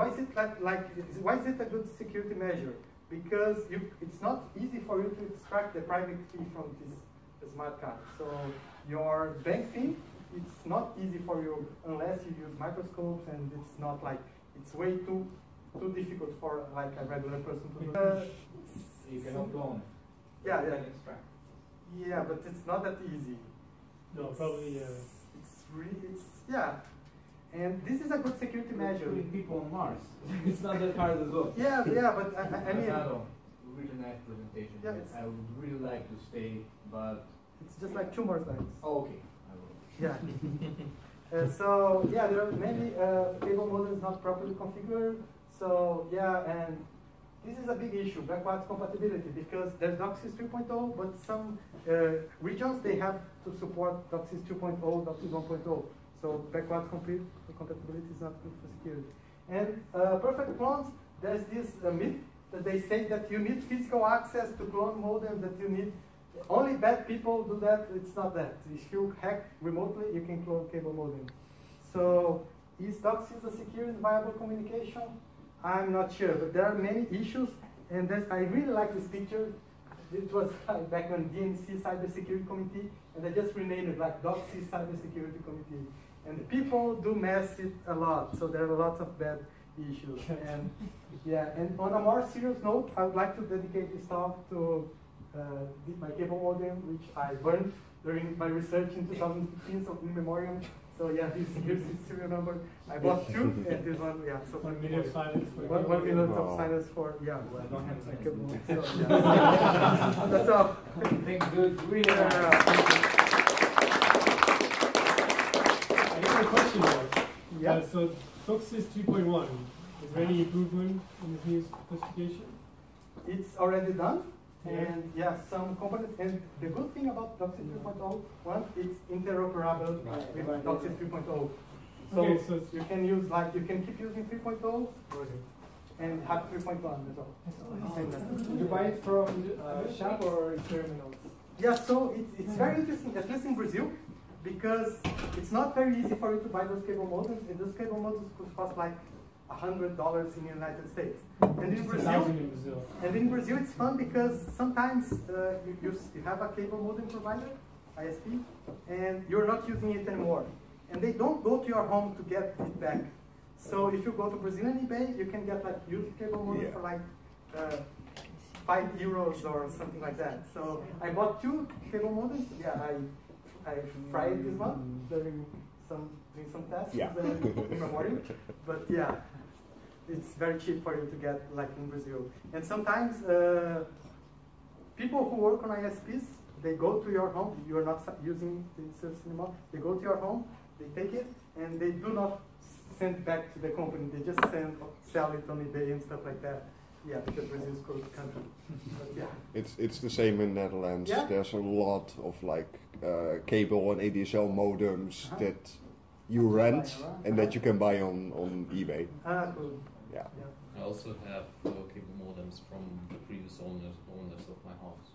it a good security measure? Because it's not easy for you to extract the private key from this smart card. So your bank PIN it's not easy for you unless you use microscopes, and it's not like, it's way too difficult for like a regular person to do. You cannot clone. Yeah, You yeah. can extract. Yeah, but it's not that easy. No, probably. Yeah, and this is a good security measure. Putting people on Mars. It's not that hard as well. Yeah, but I mean, Really nice presentation. Yeah, I would really like to stay, but it's just like 2 more slides. oh, okay. I will. Yeah. So yeah, there are many cable modems not properly configured. So yeah, and this is a big issue, backwards compatibility, because there's DOCSIS 3.0, but some regions, they have to support DOCSIS 2.0, DOCSIS 1.0. So backwards compatibility is not good for security. And perfect clones, there's this myth that they say that you need physical access to clone modem, that you need, only bad people do that. It's not that. If you hack remotely, you can clone cable modem. So is DOCSIS a secure and viable communication? I'm not sure, but there are many issues, and I really like this picture. It was back on DNC Cybersecurity Committee, and I just renamed it like DOCSIS Cybersecurity Committee. And people do mess it a lot, so there are lots of bad issues. And yeah, and on a more serious note, I would like to dedicate this talk to my cable modem, which I burned during my research in 2015, so in memoriam. So yeah, here's his serial number. I bought 2, and this one, yeah. So 1 minute silence for 1 minute of silence for, yeah. Well, I don't have my time. cable modem. So, yeah. That's all. Thank good. Really Yeah. I got a question now. Yeah. So DOCSIS 3.1, is there any improvement in this new specification? It's already done. Yeah. And yeah, some components, and the good thing about DOCSIS 3.0, one, it's interoperable with DOCSIS 3.0. So, Okay, so you can use, like, you can keep using 3.0 and have 3.1 as well. You buy it from shop or terminals? Yeah, so it's very interesting, at least in Brazil, because it's not very easy for you to buy those cable modems, and those cable modems could cost like $100 in the United States. And in Brazil, it's fun because sometimes you have a cable modem provider, ISP, and you're not using it anymore. And they don't go to your home to get it back. So if you go to Brazilian eBay, you can get like used cable modem for like €5 or something like that. So I bought 2 cable modems. Yeah, I fried this one during doing some tests in memoriam. But yeah, it's very cheap for you to get like in Brazil. And sometimes people who work on ISPs, they go to your home. You're not using the service anymore. They go to your home, they take it, and they do not send it back to the company. They just sell it on eBay and stuff like that. Yeah, because Brazil is a closed country. But yeah. It's the same in Netherlands. Yeah? There's a lot of like cable and ADSL modems that you rent and that you can buy on eBay. Ah, cool. Yeah. I also have cable modems from the previous owners of my house.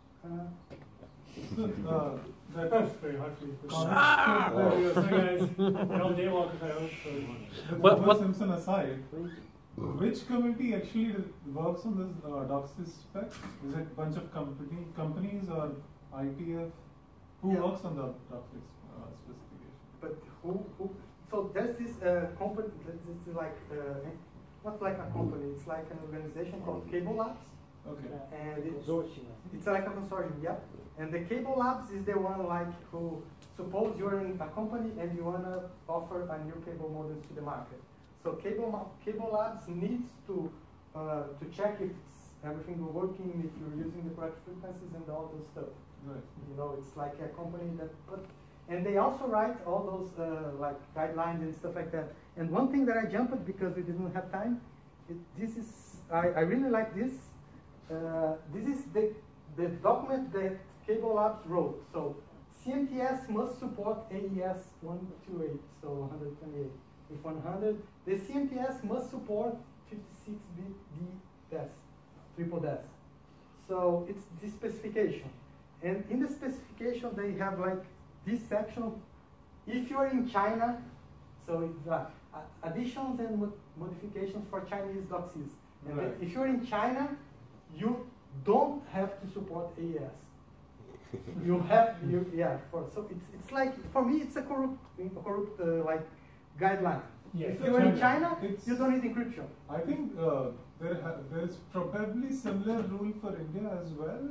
That's very hard for you. Sorry guys, you're all daywalkers, I hope. But Simpson aside, which committee actually works on this DOCSIS spec? Is it a bunch of companies or ITF? Who works on the DOCSIS specification? But who? So there's this company. This is like not like a company. It's like an organization called Cable Labs. Okay. And it's like a consortium. Yeah. And the Cable Labs is the one like who. Suppose you're in a company and you wanna offer a new cable modem to the market. So Cable Labs needs to check if everything is working, if you're using the correct frequencies and all those stuff. Right. You know, it's like a company that, and they also write all those like guidelines and stuff like that. And one thing that I jumped because we didn't have time, I really like this. This is the document that Cable Labs wrote. So CMTS must support AES 128, so 128. With 100, the CMTS must support 56-bit DES, triple DES. So it's the specification. And in the specification, they have like this section. If you're in China, so it's additions and modifications for Chinese DOCSIS. And if you're in China, you don't have to support AES. you have so it's like for me it's a corrupt like guideline. Yeah, if you're in China, It's- you don't need encryption. I think there is probably similar rule for India as well.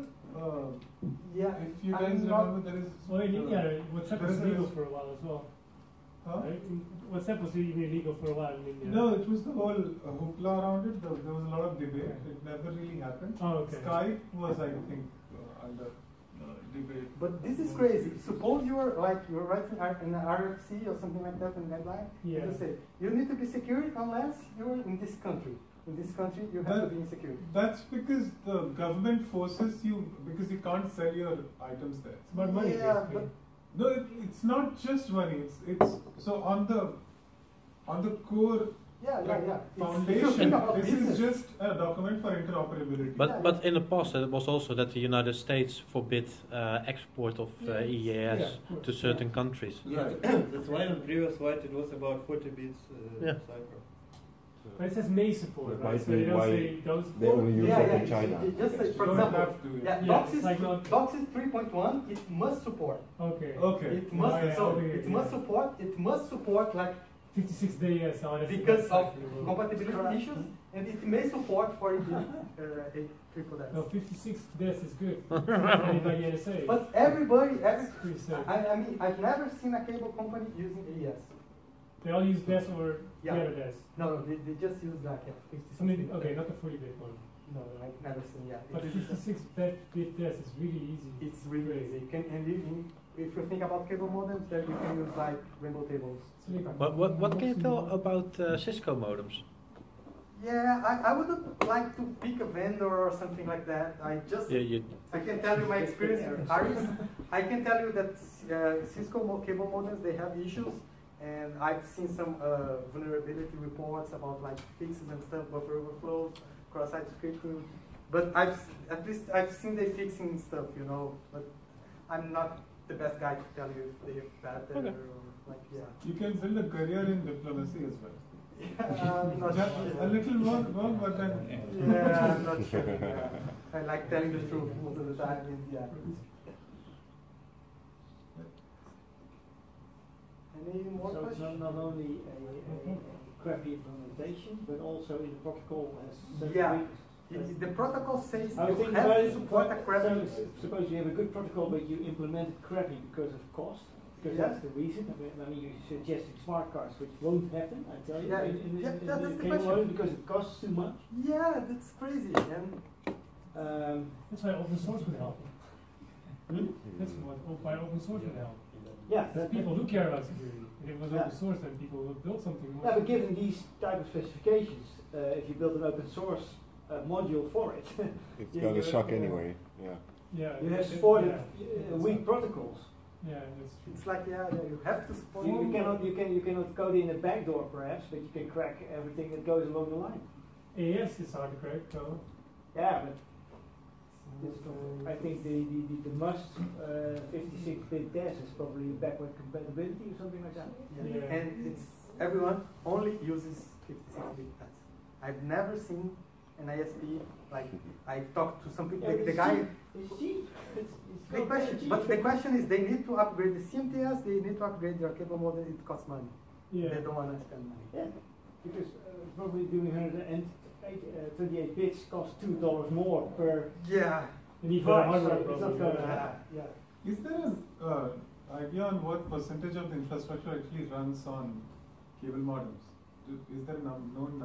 Yeah, If you I'm guys not- remember, there is. Well, in India, WhatsApp there was is legal a- for a while as well. Huh? Right? WhatsApp was even illegal for a while in India. No, it was the whole hoopla around it. There was a lot of debate. It never really happened. Oh, okay. Skype was, I think, under debate. But this is crazy. Suppose you're writing an RFC or something like that in guideline. Yeah. You say you need to be secure unless you're in this country. In this country, you have to be insecure. That's because the government forces you, because you can't sell your items there. It's about money, Yeah, basically. No, it's not just money. It's so on the core Yeah. If you foundation. think about This business, is just a document for interoperability. But in the past, it was also that the United States forbid export of EAS Yeah, of course. to certain countries. Yeah, that's why on previous slide it was about 40 bits Yeah. cipher. But it says may support, That right? might So be you don't why say don't support. they only use that in China. Just like, for You don't example, have to. yeah, Yeah, DOCSIS, it's like not- DOCSIS 3.1, it must support. Okay. Okay. It must Oh, yeah, it must support like 56 days, yes. Oh, that's because that's of like the rule. compatibility issues, and it may support for a triple X. No, 56 days is good. Made by NSA. But everybody, Pretty safe. I mean, I've never seen a cable company using AES. They all use DES or Yeah. the other DES. No, they just use that. Yeah, 56 I mean, bit. okay, not the 40-bit one. No, I've never seen. Yeah, But it is- 56-bit DES is really easy. It's really easy. You can, if you think about cable modems, then you can use like rainbow tables. What can you tell about Cisco modems? Yeah, I wouldn't like to pick a vendor or something like that. I can tell you my experience with Aris. I can tell you that Cisco cable modems, they have issues, and I've seen some vulnerability reports about like fixes and stuff, buffer overflows, cross-site scripting. But at least I've seen they fixing stuff, you know. But I'm not the best guy to tell you if they're better or like You can build a career in diplomacy as well. I'm not Just sure. a little more, but then. Yeah, I'm not sure. Yeah. I like telling the truth most of the time. Yeah. Any more So it's questions? not only a crappy implementation, but also in the protocol has certain Yeah. weaknesses. The protocol says I was you thinking have about to it, support a crappy. so suppose you have a good protocol, but you implement it crappy because of cost, because Yeah. that's the reason. I mean, you suggested smart cards, which won't happen, I tell you, Yeah, in that's the the cable question. modem, because it costs too much. Yeah, that's crazy. And That's why open source would help. That's why open source would help. Yeah, Because people do care about security. If it was Yeah. open source, then people would build something more. Yeah, but given these type of specifications, if you build an open source module for it, It's you- gonna you suck have, anyway. Yeah. Yeah, You have it- supported yeah. weak protocols. Yeah, that's true. it's like you have to support. You cannot code in a backdoor perhaps, but you can crack everything that goes along the line. AES is hard to crack, though. Yeah, but I think the must 56-bit DES is probably backward compatibility or something like that. Yeah. And it's everyone only uses 56-bit paths. I've never seen an ISP like I talked to some people. Yeah, the it's guy. cheap. It's cheap. It's The not question, cheap. but the question is, they need to upgrade the CMTS. They need to upgrade their cable modem. It costs money. Yeah. They don't want to spend money. Yeah, because probably doing 128 bits costs $2 more per. Yeah. You need Right, hardware so it's not problem. gonna happen. Yeah. Is there an idea on what percentage of the infrastructure actually runs on cable modems? Is there a known